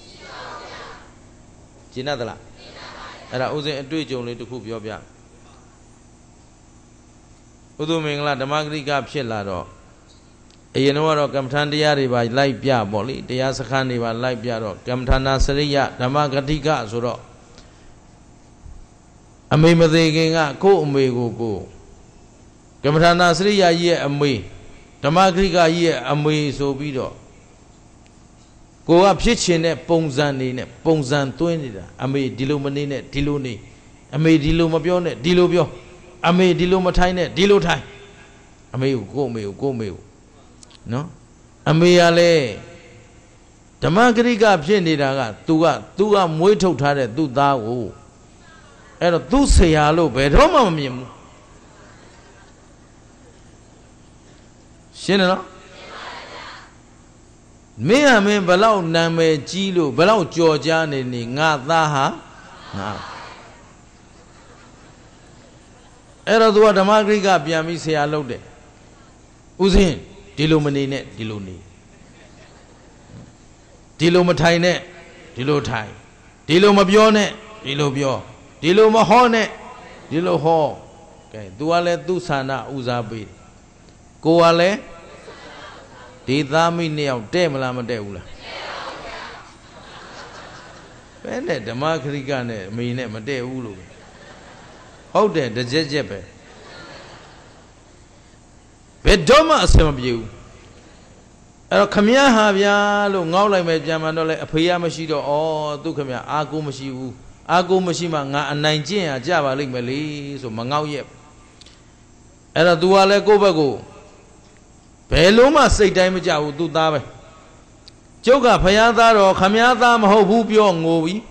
ရှင်းသလားအဲ့ဒါဥစဉ်အတွေ့အကြုံလေးတစ်ခုပြောပြဥဒ္ဓမင်္ဂလာဓမ္မဂရိကဖြစ်လာတော့အရင်တော့ကမ္မထန်တရားတွေပါလိုက်ပြပေါ့လေတရားစခန်းတွေပါလိုက်ပြတော့ကမ္မထာနာစရိယဓမ္မဂတိကဆိုတော့အမေမသေးခင်ကကို့အမေကိုကိုကမ္မထာနာစရိယကြီးရဲ့အမေဓမ္မဂရိကကြီးရဲ့အမေဆိုပြီးတော့ကိုကဖြစ်ချင်တဲ့ပုံစံနေနဲ့ပုံစံသွင်းနေတာအမေဒီလိုမနေနဲ့ဒီလိုနေအမေဒီလိုမပြောနဲ့ဒီလိုပြောအမေဒီလိုမထိုင်နဲ့ဒီလိုထိုင်အမေကိုကို့အမေကိုကို့အမေကိုနော်အမေကလည်းဓမ္မဂရိကဖြစ်နေတာက तू က तू ကမွေးထုတ်ထားတဲ့သူ့သားကိုအဲ့တော့သူ့ဆရာလို့ဘယ်တော့မှမမြင်ဘူးရှင်းတယ်နော်မင်းဟာမင်းဘလောက်နာမည်ကြီးလို့ဘလောက်ကြော်ကြားနေနေငါသားဟာငါအဲ့တော့ तू ကဓမ္မဂရိကပြန်ပြီးဆရာလုပ်တယ်ဥစဉ်ဒီလိုမနေနဲ့ဒီလိုနေဒီလိုမထိုင်နဲ့ဒီလိုထိုင်ဒီလိုမပြောနဲ့ဒီလိုပြောဒီလိုမဟောနဲ့ဒီလိုဟောကဲ तू ကလည်းသူ့ဆန္ဒဥစားပေးကိုကလည်းဒီသားမိနှစ်ယောက်တဲ့မလားမတဲ့ဘူးလားဘယ်နဲ့ဓမ္မခရိကနဲ့အမေနဲ့မတဲ့ဘူးလို့ဟုတ်တယ်တစ်ချက်ချက်ပဲဘယ်တော့မှအဆင်မပြေဘူးအဲ့တော့ခမည်းဟာဗျာလို့ငေါ့လိုက်မယ်ကြံမှန်တော့လဲအဖေရမရှိတော့ဩသူခမည်းအာကိုမရှိဘူးအာကိုမရှိမှငါအနိုင်ကျင့်ရကြပါလိမ့်မယ်လေဆိုမငေါ့ရဲ့အဲ့တော့ तू ကလည်းကိုယ့်ဘက်ကိုဘယ်လုံးမှစိတ်တိုင်းမကြဘူးသူသားပဲကျုပ်ကဖယားသားတော့ခမည်းသားမဟုတ်ဘူးပြောငိုပြီ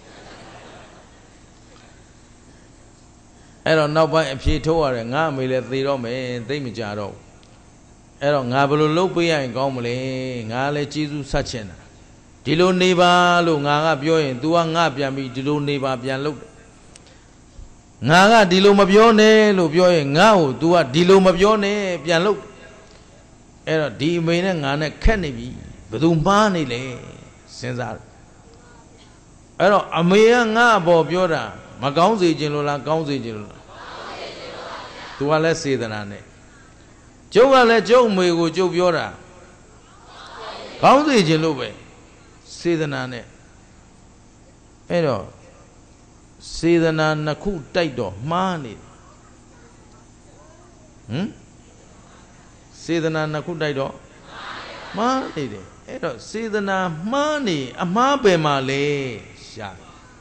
အဲ့တော့နောက်ပိုင်းအဖြေထုတ်ရတယ်ငါအမေလည်းသေတော့မယ်သိမကြတော့အဲ့တော့ငါဘယ်လိုလုပ်ပေးရရင်ကောင်းမလဲငါလည်းကျေးဇူးဆက်ချင်တာဒီလိုနေပါလို့ငါကပြောရင် तू ကငါပြန်ပြီးဒီလိုနေပါပြန်လုပ်တယ်ငါကဒီလိုမပြောနဲ့လို့ပြောရင်ငါ့ကို तू ကဒီလိုမပြောနဲ့ပြန်လုပ်အဲ့တော့ဒီအမေနဲ့ငါနဲ့ခက်နေပြီဘယ်သူမှားနေလဲစဉ်းစားအဲ့တော့အမေကငါ့အပေါ်ပြောတာမကောင်းစေခြင်းလို့လားကောင်းစေခြင်းလို့လားသူကလည်းစေတနာနဲ့ကျုပ်ကလည်းကျုပ်အမေကိုကျုပ်ပြောတာကောင်းစေခြင်းလို့ပဲစေတနာနဲ့အဲ့တော့စေတနာနှစ်ခုတိုက်တော့မှားနေဟမ်စေတနာနှစ်ခုတိုက်တော့မှားနေတယ်အဲ့တော့စေတနာမှားနေအမှားပဲမှာလေရှာ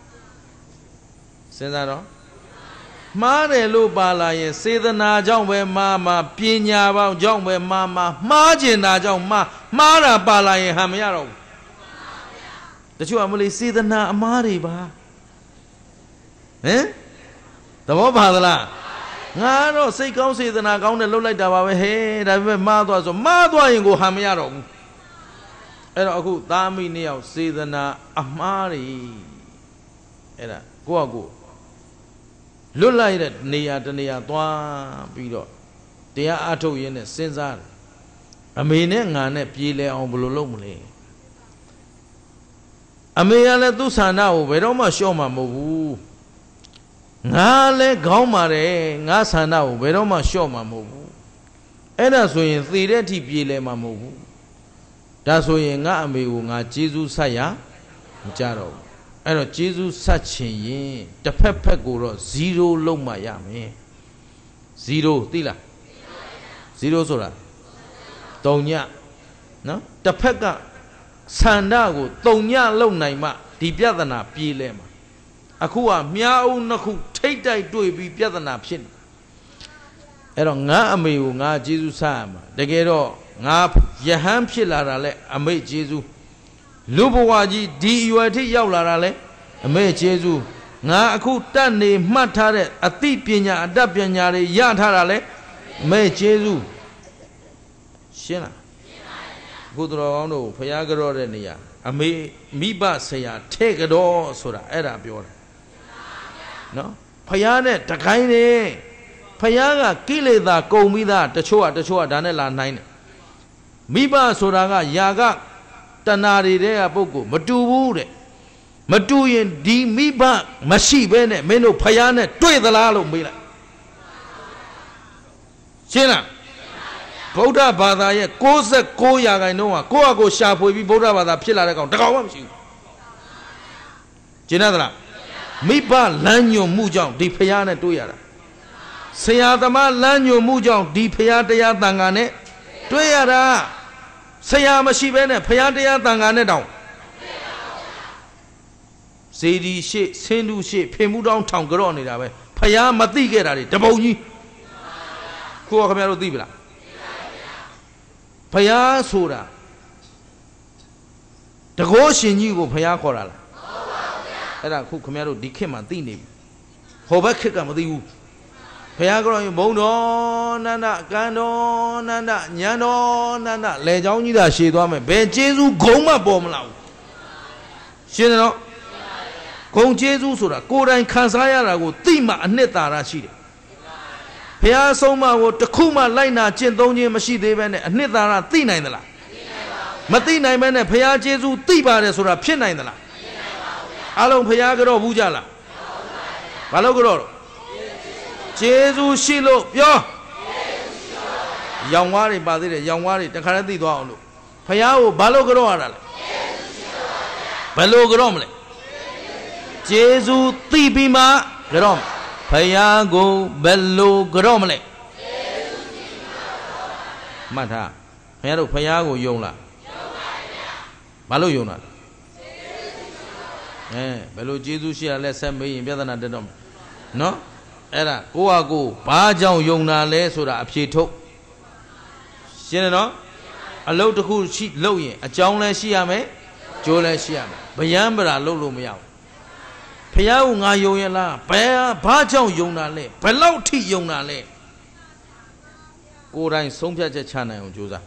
စဉ်းစားတော့မှားတယ်လို့ပါလာရင်စေတနာကြောင့်ပဲမှားမှာပညာပေါင်းကြောင့်ပဲမှားမှာမှားကျင်တာကြောင့်မှားမှားတာပါလာရင်ဟန်မရတော့ဘူးတချို့အမလေးစေတနာအမှားတွေပါဟမ်သဘောပါသလားငါတော့စိတ်ကောင်းစေတနာကောင်းတယ်လှုပ်လိုက်တာပါပဲဟဲ့ဒါပေမဲ့မှားသွားဆိုမှားသွားရင်ကိုဟန်မရတော့ဘူးအဲ့တော့အခုသားမိနှစ်ယောက်စေတနာအမှားတွေအဲ့ဒါကိုယ့်အကူလွတ်လိုက်တဲ့နေရာတနေရာသွားပြီးတော့တရားအထုတ်ရင်းနဲ့စဉ်းစားတယ်အမေနဲ့ငါနဲ့ပြေးလဲအောင်ဘယ်လိုလုပ်မလဲအမေကလည်းသူ့ဆန္ဒကိုဘယ်တော့မှလျှော့မှာမဟုတ်ဘူးငါလည်းခေါင်းပါတယ်ငါဆန္ဒကိုဘယ်တော့မှလျှော့မှာမဟုတ်ဘူးအဲ့ဒါဆိုရင်သေတဲ့အထိပြေးလဲမှာမဟုတ်ဘူးဒါဆိုရင်ငါအမေကိုငါကျေးဇူးဆက်ရမကြတော့ဘူးအဲ့တော့ကျေးဇူးဆက်ချင်ရင်တစ်ဖက်ဖက်ကိုတော့ဇီရိုလုံးမှရမယ်ဇီရိုသိလားဇီရိုဆိုတာတုံညနော်တစ်ဖက်ကဆန္ဒကိုတုံညလုံနိုင်မှဒီပြဿနာပြေးလဲမှာအခုကမြားအုပ်နှစ်ခုထိတ်တိုက်တွေ့ပြီးပြဿနာဖြစ်နေအဲ့တော့ငါအမေကိုငါကျေးဇူးဆက်ရမှာတကယ်တော့ငါယဟန်ဖြစ်လာတာလဲအမေကျေးဇူးလူဘဝကြီးဒီအရွယ်ထိရောက်လာတာလဲအမေကျေးဇူးငါအခုတတ်နေမှတ်ထားတဲ့အသိပညာအတတ်ပညာတွေရထားတာလဲအမေကျေးဇူးရှင်းလားဘုဒ္ဓတော်ကောင်းတို့ဖရာကြောတဲ့နေရာအမေမိဘဆရာထဲ့ကြောဆိုတာအဲ့ဒါပြောတာနော်ဖရာနဲ့တခိုင်းနေဖယားကကိလေသာကုန်ပြီးသားတချို့ကတချို့ကဒါနဲ့လာနိုင်တယ်မိဘဆိုတာကຢာကတဏှာတွေတဲ့ပုဂ္ဂိုလ်မတူဘူးတဲ့မတူရင်ဒီမိဘမရှိဘဲနဲ့မင်းတို့ဖယားနဲ့တွေ့သလားလို့မေးလိုက်ရှင်းလားဗုဒ္ဓဘာသာရဲ့ကိုးဆယ်ကိုးရာခိုင်နှုန်းကကိုယ့်အကိုရှာဖွေပြီးဗုဒ္ဓဘာသာဖြစ်လာတဲ့ကောင်တကောင်မှမရှိဘူးရှင်းသလားမိဘလမ်းညွန်မှုကြောင့်ဒီဖယားနဲ့တွေ့ရတာဆရာသမားလမ်းညွန်မှုကြောင့်ဒီဖယားတရားတန်ခါနဲ့တွေ့ရတာဆရာမရှိဘဲနဲ့ဖယားတရားတန်ခါနဲ့တောင်စေဒီရှိဆင်းတူရှိဖေမှုတောင်းထောင်ကြော့နေတာပဲဖယားမသိခဲ့တာတွေတပုံကြီးခုကခင်ဗျားတို့သိပြီလားဖယားဆိုတာတကောရှင်ကြီးကိုဖယားခေါ်တာလားအဲ့ဒါခုခင်ဗျားတို့ဒီခေတ်မှာသိနေပြီဟောဘက်ခေတ်ကမသိဘူးဘုရားကြောင့်ဘုံတော်နန္ဒကံတော်နန္ဒညံတော်နန္ဒလေချောင်းကြီးသာရှည်သွားမယ်ဘယ်ကျေးဇူးဂုံးမှပေါ်မလာဘူးရှင်းတယ်နော်ဂုံကျေးဇူးဆိုတာကိုယ်တိုင်ခံစားရတာကိုသိမှအနှစ်သာရရှိတယ်ဘုရားဆုံးမကိုတစ်ခုမှလိုက်နာကျင့်သုံးခြင်းမရှိသေးဘဲနဲ့အနှစ်သာရသိနိုင်သလားမသိနိုင်ဘဲနဲ့ဘုရားကျေးဇူးသိပါတယ်ဆိုတာဖြစ်နိုင်သလားအလုံးဘုရားကြောဘူးကြလားဘာလို့ကြောတော့ကျေးဇူးရှိလို့ပြောရောင်ဝါးတွေပါသေးတယ်ရောင်ဝါးတွေတခါတည်းသိသွားအောင်လို့ဖယားကိုဘာလို့ကြောရတာလဲဘယ်လိုကြောမလဲကျေးဇူးသိပြီးမှကြောဖယားကိုဘယ်လိုကြောမလဲမှတ်ထားဖယားတို့ဖယားကိုယုံလားယုံပါဗျာဘာလို့ယုံတာလဲအဲဘယ်လိုကျေးဇူးရှိရလဲဆက်မေးရင်ပြဿနာတက်တော့နော်အဲ့ဒါကိုယ့်ဟာကိုယ်ဘာကြောင့်ယုံတာလဲဆိုတာအဖြေထုတ်ရှင်းတယ်နော်အလုပ်တစ်ခုရှိလုပ်ရင်အကြောင်းလည်းရှိရမယ်ကျိုးလည်းရှိရမယ်ဗျံပရာလုပ်လို့မရဘူးဖះကိုငါယုံရလားဘယ်ဘာကြောင့်ယုံတာလဲဘယ်လောက်ထိယုံတာလဲကိုယ်တိုင်ဆုံးဖြတ်ချက်ချနိုင်အောင်ကြိုးစား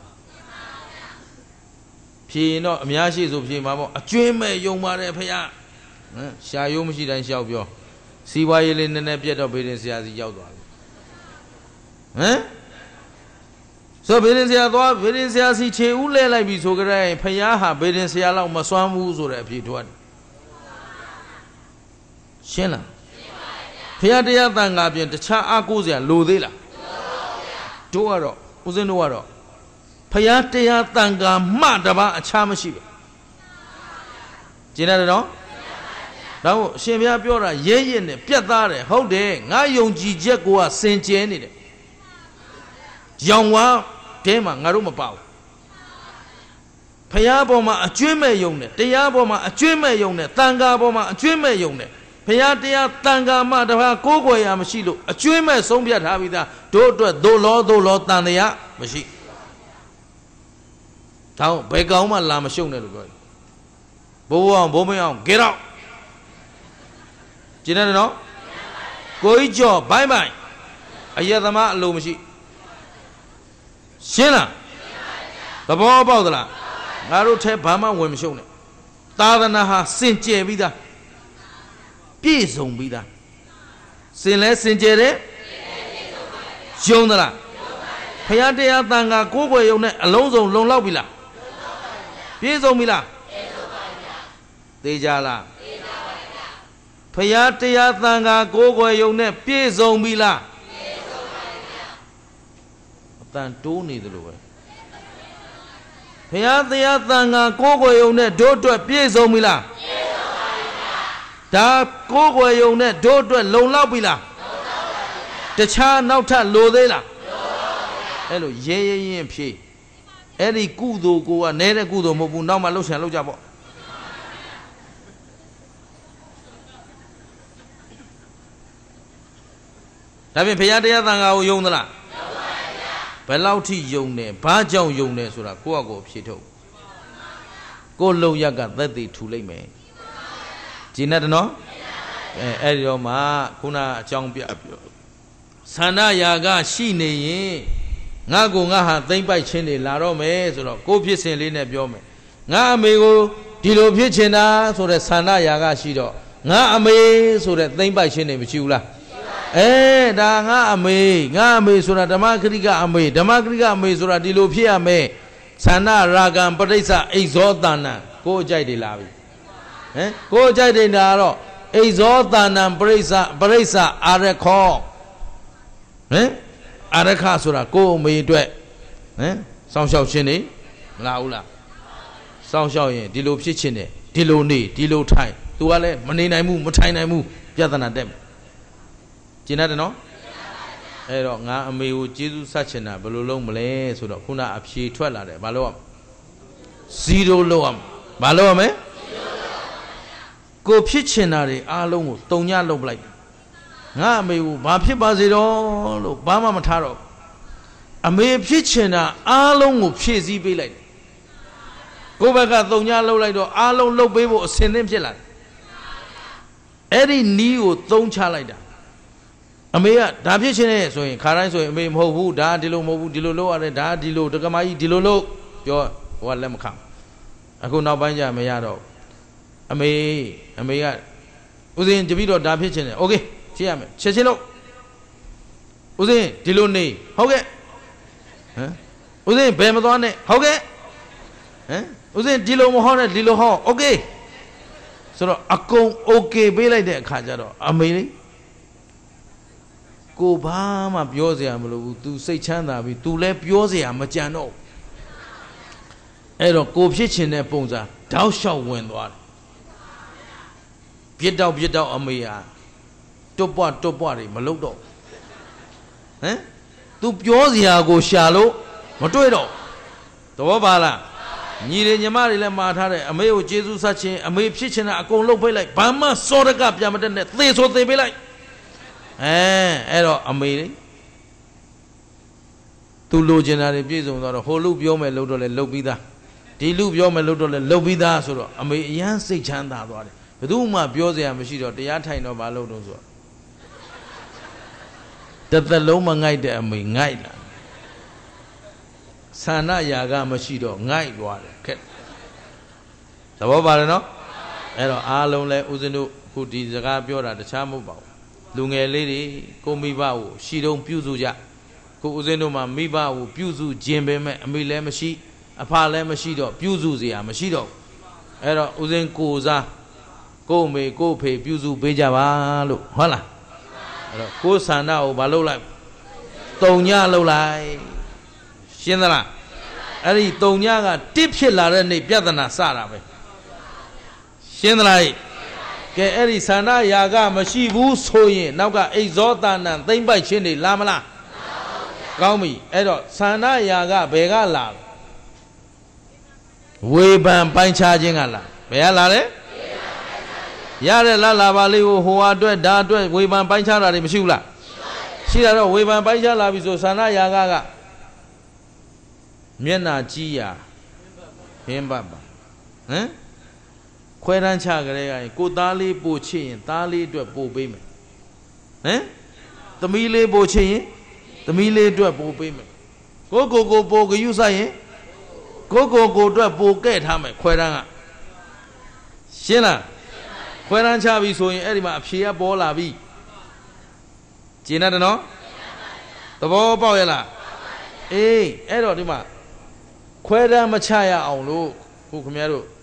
ဖြေရင်တော့အများရှိဆိုဖြေမှာပေါ့အကျွင်းမဲ့ယုံပါတယ်ဖះဟမ်ရှာယုံမရှိတိုင်းရှောက်ပြောစီးပွားရေးလေးနည်းနည်းပြတ်တော့ဘေးရင်ဆရာစီရောက်သွားပြီဟမ်ဆိုဘေးရင်ဆရာသွားဘေးရင်ဆရာစီခြေဦးလဲလိုက်ပြီဆိုကြတဲ့ဖယားဟာဘေးရင်ဆရာလောက်မစွမ်းဘူးဆိုတဲ့အဖြေထွက်တယ်ရှင်းလားဖယားတရားတန်ခါပြင်တခြားအားကိုးစရာလိုသေးလားတို့ကတော့ဦးစင်းတို့ကတော့ဖယားတရားတန်ခါမှတပါအခြားမရှိဘူးကျင်းရတယ်နော်ဒါမို့အရှင်ဘုရားပြောတာရဲရဲနဲ့ပြတ်သားတယ်ဟုတ်တယ်ငါယုံကြည်ချက်ကိုကစင်ကြဲနေတယ်ရောင်ဝါတဲမှာငါတို့မပါဘူးဖယားပေါ်မှာအကျွမ်းမဲ့ယုံတယ်တရားပေါ်မှာအကျွမ်းမဲ့ယုံတယ်တန်ခါပေါ်မှာအကျွမ်းမဲ့ယုံတယ်ဖယားတရားတန်ခါမှတပါးကိုးကွယ်ရမရှိလို့အကျွမ်းမဲ့ဆုံးဖြတ်ထားပြီးသားတို့အတွက်သို့လောသို့လောတန်တရားမရှိတောင်းဘယ်ကောင်မှလာမရှုံနဲ့လို့ပြောတယ်ဘိုးအောင်ဘိုးမင်းအောင်get outကျင်းတယ်နော်ကိုကြီးကျော်ဘိုင်းဘိုင်းအယက်သမားအလိုမရှိရှင်းလားသဘောပေါက်သလားငါတို့ထဲဘာမှဝင်မရှုံနဲ့သာသနာဟာစင်ကြယ်ပြီးသားပြည့်စုံပြီးသားစင်လဲစင်ကြယ်တယ်ယုံသလားဖယားတရားတန်ခါကိုးကွယ်ယုံနဲ့အလုံးစုံလုံလောက်ပြီလားပြည့်စုံပြီလားသိကြလားဖယားတရားတန်ခါကိုးကွယ်ယုံနဲ့ပြည့်စုံပြီလားပြည့်စုံပါဗျာအတန်တိုးနေသလိုပဲဖယားတရားတန်ခါကိုးကွယ်ယုံနဲ့တို့အတွက်ပြည့်စုံပြီလားပြည့်စုံပါဗျာဒါကိုးကွယ်ယုံနဲ့တို့အတွက်လုံလောက်ပြီလားလုံလောက်ပါဗျာတခြားနောက်ထပ်လိုသေးလားလိုပါဗျာအဲ့လိုရဲရဲရင်ဖြေအဲ့ဒီကုသိုလ်ကိုကနဲတဲ့ကုသိုလ်မဟုတ်ဘူးနောက်မှလှုပ်ရှားလှုပ်ကြပေါ့ဒါဖြင့်ဘုရားတရားသံဃာကိုယုံသလားယုံပါဗျာဘယ်လောက်ထိယုံတယ်ဘာကြောင့်ယုံတယ်ဆိုတာကိုယ့်အကိုဖြေထုတ်ကိုယ်လုံရကသက်သေထူလိုက်မယ်ကျင်းတယ်နော်အဲအဲ့ဒီတော့မှခုနအကြောင်းပြပြောသန္တာယာကရှိနေရင်ငါကိုငါဟာသိမ့်ပိုက်ခြင်းတွေလာတော့မယ်ဆိုတော့ကိုဖြစ်စဉ်လေးနဲ့ပြောမယ်ငါအမေကိုဒီလိုဖြစ်ချင်တာဆိုတဲ့သန္တာယာကရှိတော့ငါအမေဆိုတဲ့သိမ့်ပိုက်ခြင်းတွေမရှိဘူးလားအဲဒါငါအမေငါအမေဆိုတာဓမ္မဂရိကအမေဓမ္မဂရိကအမေဆိုတာဒီလိုဖြစ်ရမယ်သန္နရာဂံပဋိစ္စအိဇောတဏ္ဏကိုအကြိုက်တွေလာပြီဟမ်ကိုအကြိုက်တွေလာတော့အိဇောတဏ္ဏပရိစ္ဆပရိစ္ဆအာရခောဟမ်အာရခဆိုတာကိုအမေအတွက်ဟမ်စောင့်ရှောက်ခြင်းနေမလားဘူးလားစောင့်ရှောက်ရင်ဒီလိုဖြစ်ခြင်းနေဒီလိုနေဒီလိုထိုင် तू ကလည်းမနေနိုင်ဘူးမထိုင်နိုင်ဘူးပြဿနာတက်မယ်ကျင်တယ်နော်အဲ့တော့ငါအမေကိုကျေးဇူးဆက်ချင်တာဘယ်လိုလုပ်မလဲဆိုတော့ခုနအဖြေထွက်လာတယ်ဘာလို့ရဇီရိုလောက်ရဘာလို့ရမလဲကိုဖြစ်ချင်တာတွေအားလုံးကိုတုံညလုပ်ပလိုက်ငါအမေကိုဘာဖြစ်ပါစေတော့လို့ဘာမှမထားတော့အမေဖြစ်ချင်တာအားလုံးကိုဖြည့်ဆည်းပေးလိုက်ကိုဘက်ကတုံညလုပ်လိုက်တော့အားလုံးလုပ်ပေးဖို့အစင်သင့်ဖြစ်လာတယ်အဲ့ဒီနီးကိုသုံးချလိုက်တာအမေကဒါဖြစ်ချင်တယ်ဆိုရင်ခါတိုင်းဆိုရင်အမေမဟုတ်ဘူးဒါဒီလိုမဟုတ်ဘူးဒီလိုလုပ်ရတယ်ဒါဒီလိုတက္ကမကြီးဒီလိုလုပ်ပြောဟိုကလက်မခံအခုနောက်ပိုင်းကျမရတော့အမေအမေကဦးစင်းတပည့်တော်ဒါဖြစ်ချင်တယ်โอเคဖြစ်ရမယ်ချက်ချင်းလို့ဦးစင်းဒီလိုနေဟုတ်ကဲ့ဟမ်ဦးစင်းဘယ်မသွားနဲ့ဟုတ်ကဲ့ဟမ်ဦးစင်းဒီလိုမဟောနဲ့ဒီလိုဟောโอเคဆိုတော့အကုန်โอเคပေးလိုက်တဲ့အခါကျတော့အမေလေးကိုဘာမှပြောစရာမလိုဘူး तू စိတ်ချမ်းသာပြီ तू လည်းပြောစရာမကြံတော့အဲ့တော့ကိုဖြစ်ချင်တဲ့ပုံစံတောက်လျှောက်ဝင်သွားတယ်ပြစ်တော့ပြစ်တော့အမေဟာတွတ်ပွားတွတ်ပွားတွေမလုပ်တော့ဟမ် तू ပြောစရာကိုရှာလို့မတွေ့တော့သဘောပါလားညီတွေညီမတွေလည်းမှားထားတယ်အမေကိုကျေးဇူးဆက်ခြင်းအမေဖြစ်ချင်တာအကုန်လုပ်ပေးလိုက်ဘာမှစောရကပြန်မတက်နဲ့သေဆိုသေပေးလိုက်အဲအဲ့တော့အမေလေသူလိုချင်တာတွေပြည့်စုံသွားတော့ဟိုလူပြောမယ်လို့တော့လဲလုပ်ပြီးသားဒီလူပြောမယ်လို့တော့လဲလုပ်ပြီးသားဆိုတော့အမေအရန်စိတ်ချမ်းသာသွားတယ်ဘယ်သူမှပြောစရာမရှိတော့တရားထိုင်တော့မလုပ်တော့ဆိုတော့တစ်သက်လုံးမငိုက်တဲ့အမေငိုက်လာဆန္ဒရာကမရှိတော့ငိုက်သွားတယ်ခက်သဘောပါတယ်နော်အဲ့တော့အားလုံးလဲဦးဇင်းတို့ခုဒီစကားပြောတာတခြားမဟုတ်ပါဘူးလူငယ်လေးတွေကိုမိဘကိုရှီတုံပြုစုကြကိုဦးဇင်းတို့မှာမိဘကိုပြုစုခြင်းပဲမဲ့အမေလည်းမရှိအဖလည်းမရှိတော့ပြုစုစရာမရှိတော့အဲ့တော့ဦးဇင်းကိုစားကိုအမေကိုဖေပြုစုပေးကြပါလို့ဟုတ်လားအဲ့တော့ကိုဆန္ဒကိုမလုပ်လိုက်တုံညလုပ်လိုက်ရှင်းသလားအဲ့ဒီတုံညကတစ်ဖြစ်လာတဲ့နေ့ပြဿနာစတာပဲရှင်းသလားကဲအဲ့ဒီဆန္ဒရာကမရှိဘူးဆိုရင်နောက်ကအိဇောတဏ္ဏသိမ့်ပိုက်ခြင်းတွေလာမလားကောင်းပြီအဲ့တော့ဆန္ဒရာကဘယ်ကလာဝေဖန်ပိုင်းခြားခြင်းကလာဘယ်ကလာလဲရတဲ့လားလာပါလေးကိုဟိုအတွက်ဒါအတွက်ဝေဖန်ပိုင်းခြားတာတွေမရှိဘူးလားရှိတာတော့ဝေဖန်ပိုင်းခြားလာပြီဆိုဆန္ဒရာကကမျက်နာကြည့်ရဟင်းပတ်ပါဟမ်ခွဲတန်းချကြတဲ့ကကိုသားလေးပို့ချစ်ရင်သားလေးအတွက်ပို့ပေးမယ်ဟမ်သမီးလေးပို့ချစ်ရင်သမီးလေးအတွက်ပို့ပေးမယ်ကိုကိုကိုပို့ကြယူဆိုင်ရင်ကိုကိုကိုအတွက်ပို့ကဲ့ထားမယ်ခွဲတန်းကရှင်းလားခွဲတန်းချပြီဆိုရင်အဲ့ဒီမှာအဖြေကပေါ်လာပြီကျင်းတယ်နော်သဘောပေါက်ရလားအေးအဲ့တော့ဒီမှာခွဲတန်းမချရအောင်လို့ခုခင်ဗျားတို့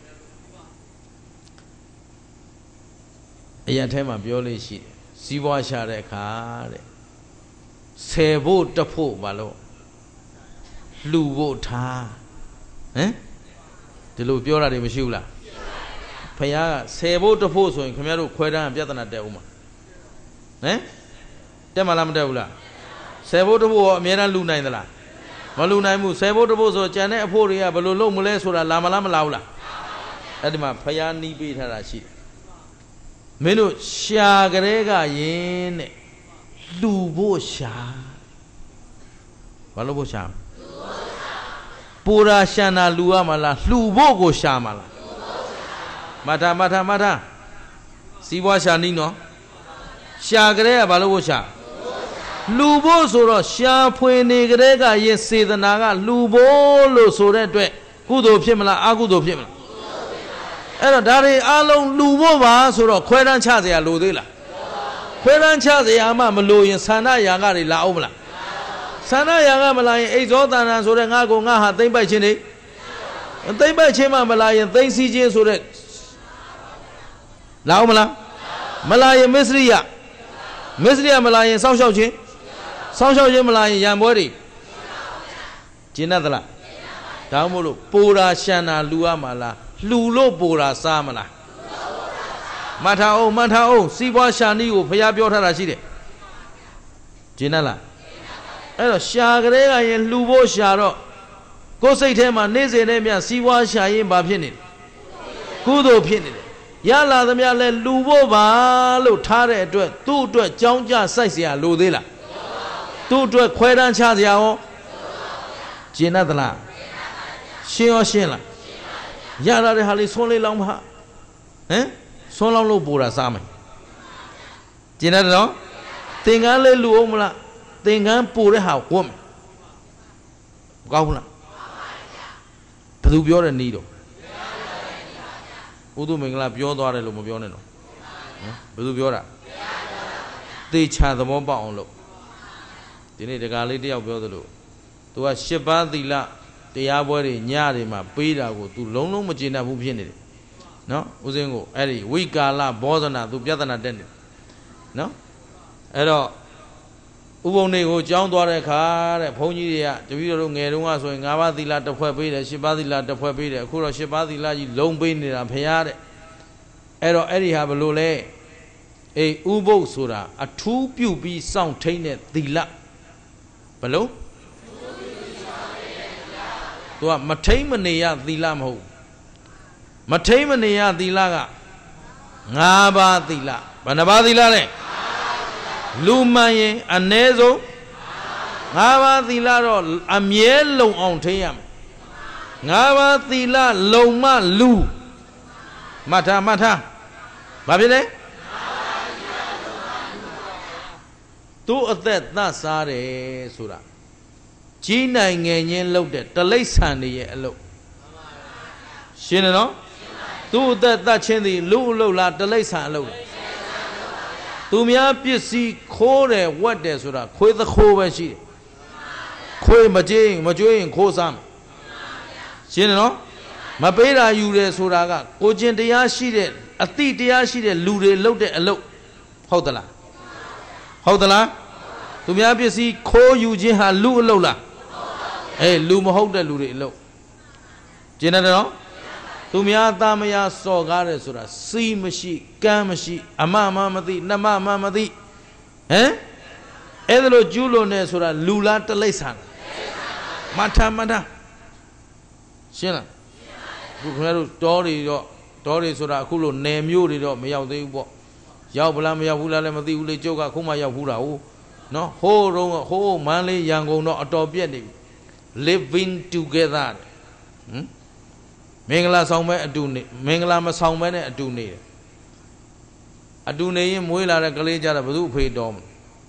အရာထဲမှာပြောလို့ရှိတယ်စီးပွားရှာတဲ့အခါတဲ့ဆယ်ဖို့တဖို့ဘာလို့လှူဖို့ထားဟမ်ဒီလိုပြောတာတွေမရှိဘူးလားဖခင်ကဆယ်ဖို့တဖို့ဆိုရင်ခင်ဗျားတို့ခွဲတန်းပြဿနာတက်ဦးမှာဟမ်တက်မလားမတက်ဘူးလားဆယ်ဖို့တဖို့ရောအများအားလှူနိုင်သလားမလှူနိုင်ဘူးဆယ်ဖို့တဖို့ဆိုကြံတဲ့အဖို့တွေကဘယ်လိုလုပ်မလဲဆိုတာလာမလားမလာဘူးလားအဲ့ဒီမှာဖခင်နီးပေးထားတာရှိတယ်မင်းတို့ရှာကြတဲ့ကရင်တဲ့လှူဖို့ရှာဘာလို့ဖို့ရှာပူရာရှာနာလှူရမလားလှူဖို့ကိုရှာမလားမထာမထာမထာစီးပွားရှာနီးနော်ရှာကြတဲ့ကဘာလို့ဖို့ရှာလှူဖို့ဆိုတော့ရှာဖွေနေကြတဲ့ကရင်စေတနာကလှူဖို့လို့ဆိုတဲ့အတွက်ကုသိုလ်ဖြစ်မလားအကုသိုလ်ဖြစ်မလားအဲ့တော့ဒါတွေအလုံးလှူဖို့ပါဆိုတော့ခွဲတန်းချเสียလိုသေးလားဟ Kweran Chaz Yama Maloyan, Sana Yagari La Omla. Sana Yagamalayan, Exotan, so that Nago Naha, think by Chini. And think by Chema Malayan, think C J so that La Omla Malayan Misria Misria Malayan, South Shauchi, South Shauchi Malayan, Yamori Jinadala Damulu, Pura Shana, Luamala, Lulo Pura Samala. Matao, Matao, Siwa Shani, Payabota Rashide. Jinala. Ero Shagrega and Lubo Sharo. Go say to him, Nizi Nemia, Siwa Shayin Babini. Kudo Pinid. Yala the Miale Lubo Balu Tare, two to a Jonja Saisia, Ludilla. Two to a Quedan Chaziao. Jinadala. Shio Shila. Yala the Halis only long. Eh? So long low Bura Sami. Jinado? Think I let Luomla, think I'm poor how woman. Gauna. Pedubio and Nido. Udu Mingla Biodor and Lumobioneno. Pedubiora. They chat the mobile on low. They need a gality of Biodolo. To a Sheba the la, the Abori, Yarima, Pida, to Lono Magina Bubini. No, Uzingo, Eddie, we got la Bosana, to Piatana Denny. No? Edo Ubonego, John Dore car, Ponya, the Viro Nerunga, so in Avadi la de Puebida, Shibadi la de Puebida, Kura Shibadi la, Long Bini and Payade. Edo Eddie have a lule, a Ubo Sura, a two pupi sound tainted the la. Below? To a Matamania the Lamho. Matamania the Laga Naba the La Banabadi Lale Lumaye Anezo Naba the Laro Amielo on Tayam Naba the La Loma Lu Mata Mata Babile Two of that Nasare Sura Gina Yen loaded the late Sunday alone. Shinano? Do that that chain the low la the lace and low. To me up you see core what there's with a quay the whole she. Quay Majing, Majoing, Kosam. Shinano? Mabera you resuraga, Ojen de Yashi, a thief de Yashi, Lude loaded a low. Hodala. Hodala? To me up you see call you Jiha Lu Lola. Eh, Luma Hoda Lude low. General? Tumia Damaya saw Garesura, see Mashi, Gamashi, Ama Mamadi, Nama Mamadi. Eh? Edro Julo Nesura, Lula Telesan. Mata Mata. Shina. Dory, Dory Sura, Kulo, name you, Mia de Bo. Yabulam Yavula Lemadi, Joga, Kuma Yavura. No, whole, whole manly young, no, adobe. Living together. Hmm? Mingla song me a dune, Mingla ma song me a dune. A dune in Muila a Galeja of Lupe dom.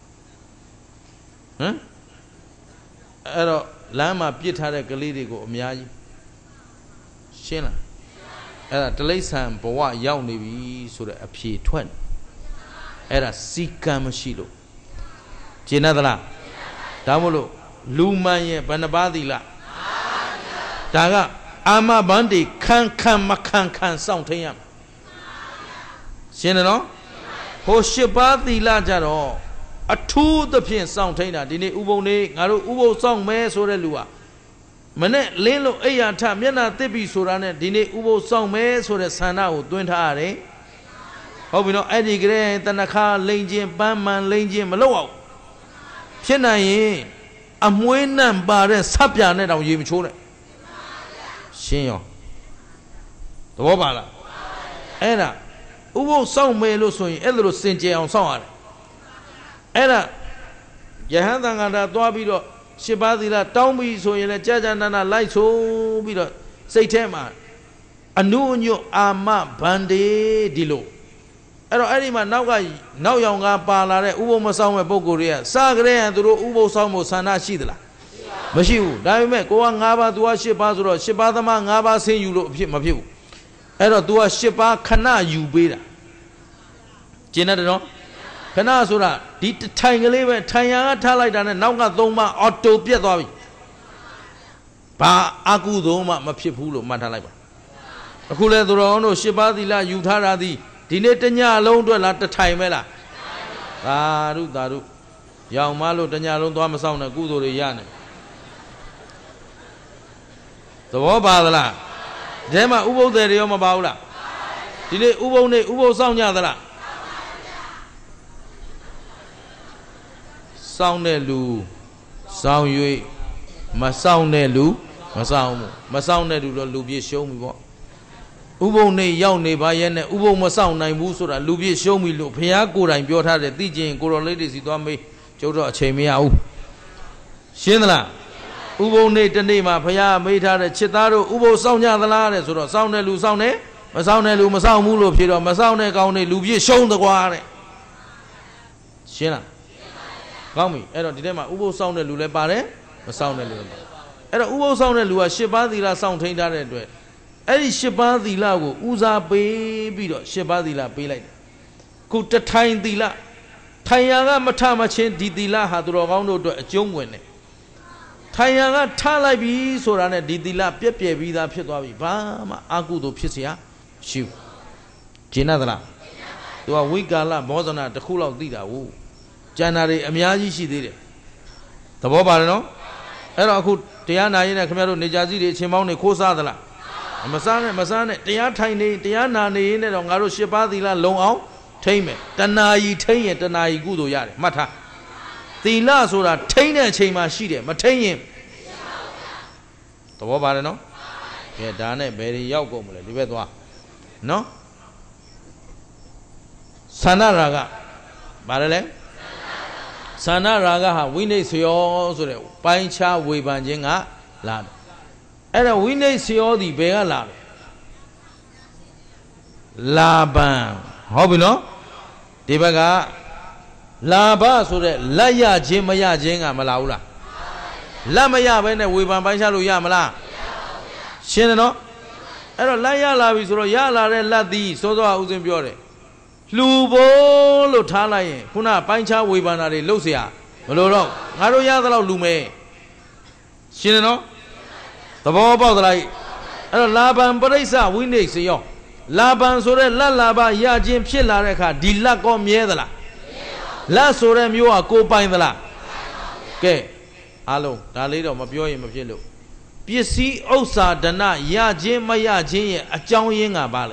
Huh? Ero Lama Pieta Galedigo, Miai Shina. Era Telesan, Boa Yauni, so that appear twin. Era Sika Mashilo. Jinadala Damolo, Lumaya Banabadila Daga. Ama Bandi can can macan can sound to him. Shinano? Hoshibadi Lajaro. A two the pin sound tainer, Dine Ubone, Naru Ubo song me sorelua. Manet Lelo Ayata, Miana Tibi Surane, Dine Ubo song me so the Sanao, Duentare. Hope we know Eddie Gray, Tanaka, Langian, Bamman, Langian, Malo. Shenaye, a Muenam Bare, Sapianet on Yim Chore. Shinyo. The Wobala. Era Ubo song me losing, Edro Sinje on Song. Era Yahandanga Dwabido, Shibadila, Tombi, so in a Jajanana light so bido, say Tema. A new new Ama Bande Dilo. Ero Anima Naga, now Yanga Palare, Ubo Masama Bogoria, Sagre and Ubo Samo Sana Shidla. Mashiu, Dime, go on Gaba to a Shibazuro, Shibadama Gaba say you look him of you. Ero to a Shiba Kana you beta. General Kana Sura, did the Tangale, Tayanga Talida, and Nauga Doma, Otto Pietovi. Pa Agudoma, Mapipulo, Matalaba. Akula Dorono, Shibadila, Yutaradi, Dinetanya alone to a lot of time. Daru, Daru. Young Malo, Danyalo, Damasana, Gudo, Yane. The Wabala. Dema Ubo de Rioma Baula. Did it Ubo ne Ubo Sound Yadala? Sound Lu, Sound Yui, Masound Lu, Masound, Masound Lubi, show me what. Ubo ne Yaune Bayane, Ubo Masound, Namusura, Lubi, show me Lu, Piago, and Biota, the D J, and Goro ladies, you don't make Jodo Chemia. Shinla. Ubo ne the name of Paya, Meta, Chitaro, Ubo Sound Yadala, so Sound Lu Sound, Masound Lu, Masound Mulo, Masound Gaune, Lubi, show the guare. Shina. Come, Ero Didema, Ubo Sound Lule Bare, Masound Lule. Ero Ubo Sound Lua, Shibadila Sound Tainted. Eddie Shibadila, Uza baby, Shibadila, be like. Could the time dila. Tayaga Matamachin Didila had Rogando to a Jungwin. Tayaga Talabi, Sorana Didila, Pepe Vida Pietavi, Bama, Agudo Pisia, Shiv. Jinadala. To a Wigala, Mozana, the cool of Dida. January, Amiaji, she did it. The Bobarano? Era could Tiana in a Camero Nijazi, Chimone, Cosadala. Masana, Masana, Tia Tiny, Tiana in it on Garo Shibadila, long out, tame it. Tanai, tame it, Tanai Gudo Yari, Mata. The last or a Taina Chema Shide, Matanium. The Bobarano? Yeah, Dane, very Yago, Libedwa. No? Sanaraga. Barale? Sana Raga, Winnie Sio, Pancha, Webanjinga, lad. And a Winnie Sio the Bega lad. Laban. Hobino? Debaga Laba, so that Laya Jimaya Jinga Malaula. Lamaya, when a Weban Banchalu Yamala. Shinano? And a Laya Lavis or Yala Ladi, Sodo Uzim Biore. Lubo Lotala, Puna, Pancha, Webanari, Lucia, Maloro, Haroya Lume. Shinano? The Boba like Laban Baresa, Windy Sio. Laban Sore, La Laba, Yajim Chilareka, Dilaco Miedala. La Sorem, you are co pindala. Okay. Hello, Dalito, Mapio, Mapilo. P C Osa, Dana, Yajim, Maya Jin, a Chong Yinga Bale.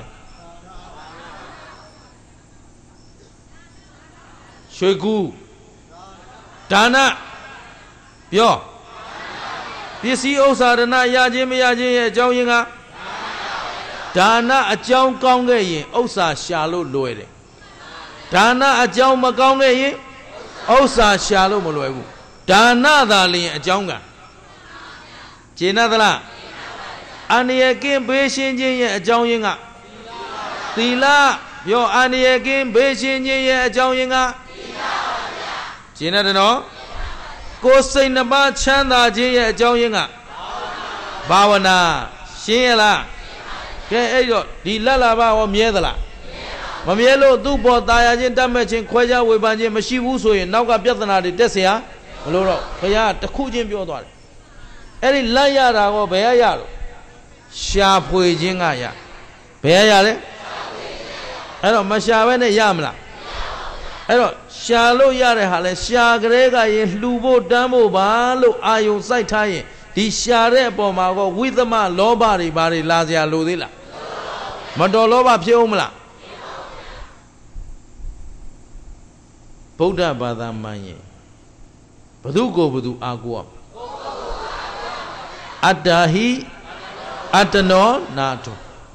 Shogu Dana Pyo P C Osa Dana Yajim Yajin, Joyinga Dana a Jong Konga, Osa Shallow Loide. Dana a Jong Magonga, Osa Shallow Mologu. Dana Dali a Jonga Jinadala Annie again, Bashin, a Joyinga Tila, your Annie again, Bashin, a Joyinga. Jinadano Go say Naba Chanda Jay Joyinga Bawana Sheila Kayo, the Lalaba or Miedala Mamielo, Dubo, Diajin damaging Quaja with Banjim, Mashibuso, and Naga Piatana de Desia, Loro, Kaya, the Kujim Biodor. Any Layara or Bayaro Shapu Jingaya Bayare I don't Mashavene Yamla. Ero Shalo Yare Hale Shagrega in Lubo Damo Balo Ayo Saitai Di Share Bomago with the man Lobari Bari Lazia Ludila Madoloba Piumla Buddha Badamanye Badugo Budu Agua Adahi Atano Nato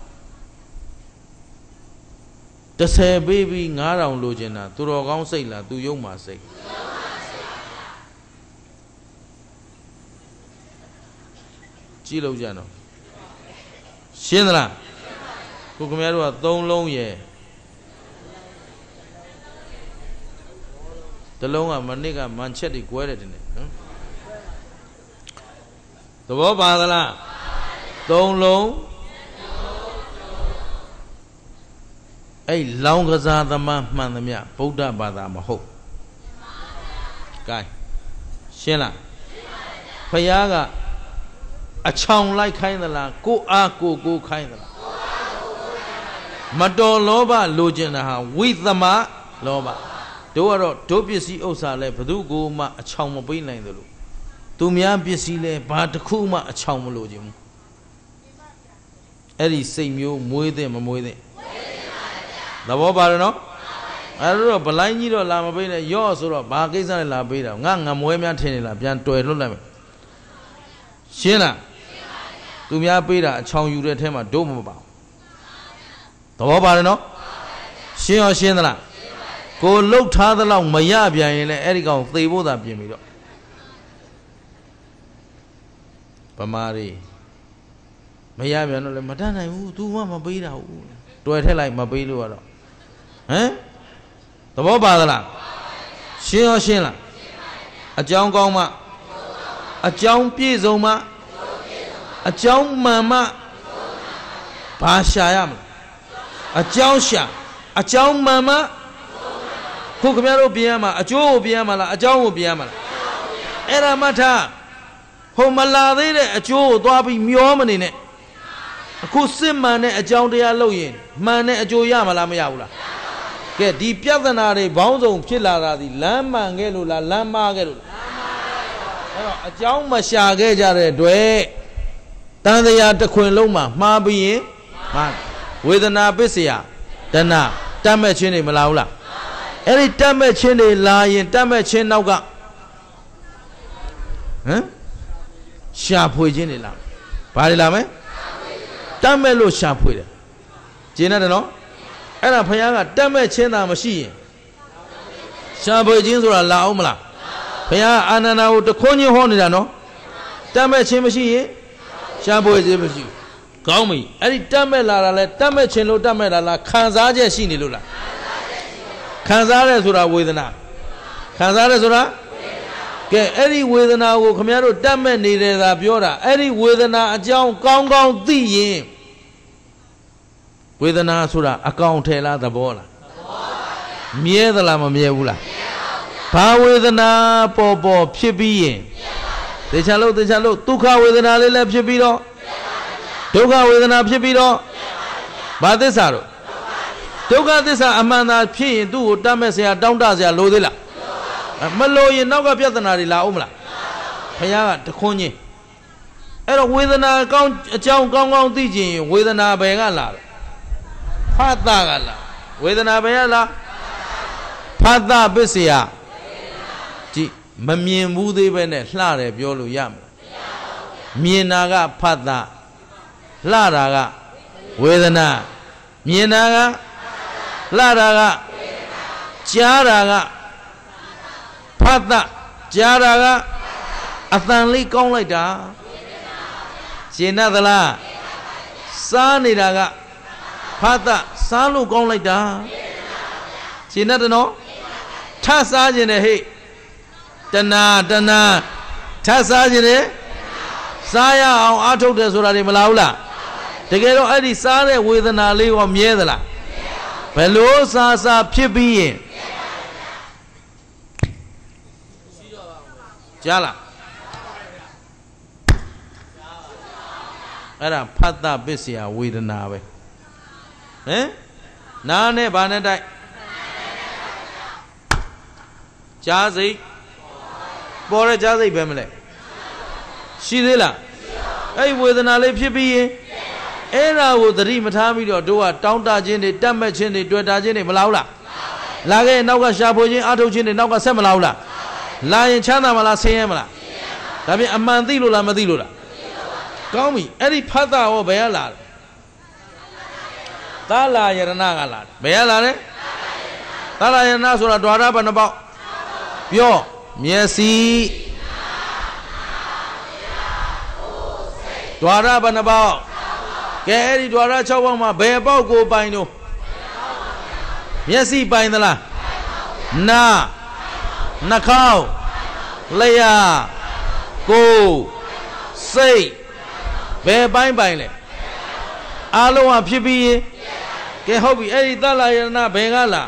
The say baby Nara on Logena, to Rogan Sailor, do you must say. Chilo Jano Shinra Kukumero, don't long ye. The long Maniga Manchetti quoted in it. The Bobadala don't long. ấy lòng cái ra tâm mà mà làm gì bố đa bà ta mà hậu cái xem là phải à cái à chồng lại khai đó là cô à cô cô khai đó là mà đồ lô ba lô chân là ha vi tâm mà lô ba đồ rồi đồ biết gì ốc sa lại bắt đầu cô mà chồng mà bên này rồi tụi mình biết gì lại bắt khu mà chồng mà lô chân ấy đi xem nhiều muối thế mà muối thế đó bao bao nó à rồi bà lại như đó làm bên này do số đó ba cái sao làm bên đó ngang ngang muối mấy thế này là biến tuổi luôn này xem là tụi mình bên đó chồng yêu thế mà đồ mà bảo đó bao bao nó xem ở xem đó là cô lúc thà đó lòng mày ya biển này ấy đi câu tây bộ đó biển mi đó bà Mari mày ya biển nó lại mà đàn này u tu mà mà bây đâu tuổi thế lại mà bây luôn đó hả đó bao bao đó là xem ở xem là ở trong con mà ở trong bia dầu mà ở trong mà mà bà xa ya mà ở trong xa ở trong mà mà cô không biết bia mà ở chỗ bia mà là ở trong bia mà là ấy là mà tha hôm mà là thế đấy ở chỗ toa bị miêu mà này cô xem mà này ở trong đây lâu yên mà này ở chỗ ya mà làm gì là cái đi biết là nào đấy bao giờ chỉ là là gì làm mà nghe luôn là làm mà nghe luôn ở trong mà xa cái ra đấy đuổi ta đây ya được quyền lâu mà mà bị mà Vedana biết gì à đàn na tam mấy chuyện này mà lao là ấy đi tam mấy chuyện này là yên tam mấy chuyện nào cả hả xa phơi chuyện này làm phải đi làm ấy tam mấy lô xa phơi đấy chuyện này nó ấy là phải à tam mấy chuyện nào mà xí xa phơi chuyện rồi là lao mà là phải à anh anh nào được khôn nhiều hơn này là nó tam mấy chuyện mà xí xa phơi chuyện mà xí cao mi ấy đi tam mấy là là tam mấy chuyện lô tam mấy là là khán giả chứ xí này lô là khán giả đấy rồi là Vedana khán giả đấy rồi là cái ấy đi Vedana của không nhớ tam mấy này là biểu là ấy đi Vedana trong cao cao tự nhiên Vedana rồi là account thế là đabo là mía đó là mà mía u là ba Vedana po po phía bên để cho lâu để cho lâu Dukha Vedana lấy là phía bên đó Dukha Vedana phía bên đó ba thế sao rồi Dukha thế sao amana phía bên tu tam mấy sẽ đau đau sẽ lôi đi là mà lôi yên nào cái Vedana đi là ôm là phải à được khôn nhỉ ấy là Vedana cao trong cao cao tự nhiên Vedana bé cái là phát ta cái là Vedana bé là phát ta biết gì à chỉ mà miền vũ đây bên này là để biểu lộ yam miền nào cái phát ta là ra cái Vedana miền nào cái là ra cái cha ra cái phát ta cha ra cái à thằng lấy con lại đó chuyện nào đó là sa này ra cái phát ta sa lu con lại đó chuyện nào đó nó thà sa gì này hệ Dana Dana thà sa gì này sa ya ông áo thâu để rồi đi mà lao là thế cái đó ấy đi sa này Vedana lấy vào miếng đó là phải lúa sa sa phía bên chả là ấy là phát ta biết gì à Vedana vậy hả na này bà này đây chả gì bỏ ra chả gì vậy mà lại xí thế là ấy Vedana lấy phía bên ấy là vô tự mà tham đi rồi đâu à trong ta trên này trăm mấy trên này đuôi ta trên này mà lao là là cái nào cái sa phơi trên áo thâu trên này nào cái xem mà lao là là những chán nào mà là xem mà là tại vì anh mang tí luôn là mà tí luôn là cao mi ấy đi phát ta ở bây giờ là ta là như thế nào là bây giờ là đấy ta là như thế nào số là đoạt ra bao nhiêu bao biểu miễn si đoạt ra bao nhiêu bao cái đi đoạt ra cháu bao mà bây bao cô bao nhiêu miễn si bao nhiêu là na na khao lấy à cô xây bé bay bay này alo à phía bên ကဲဟုတ်ပြီအဲ့ဒီသလယရဏဘယ်ကလာ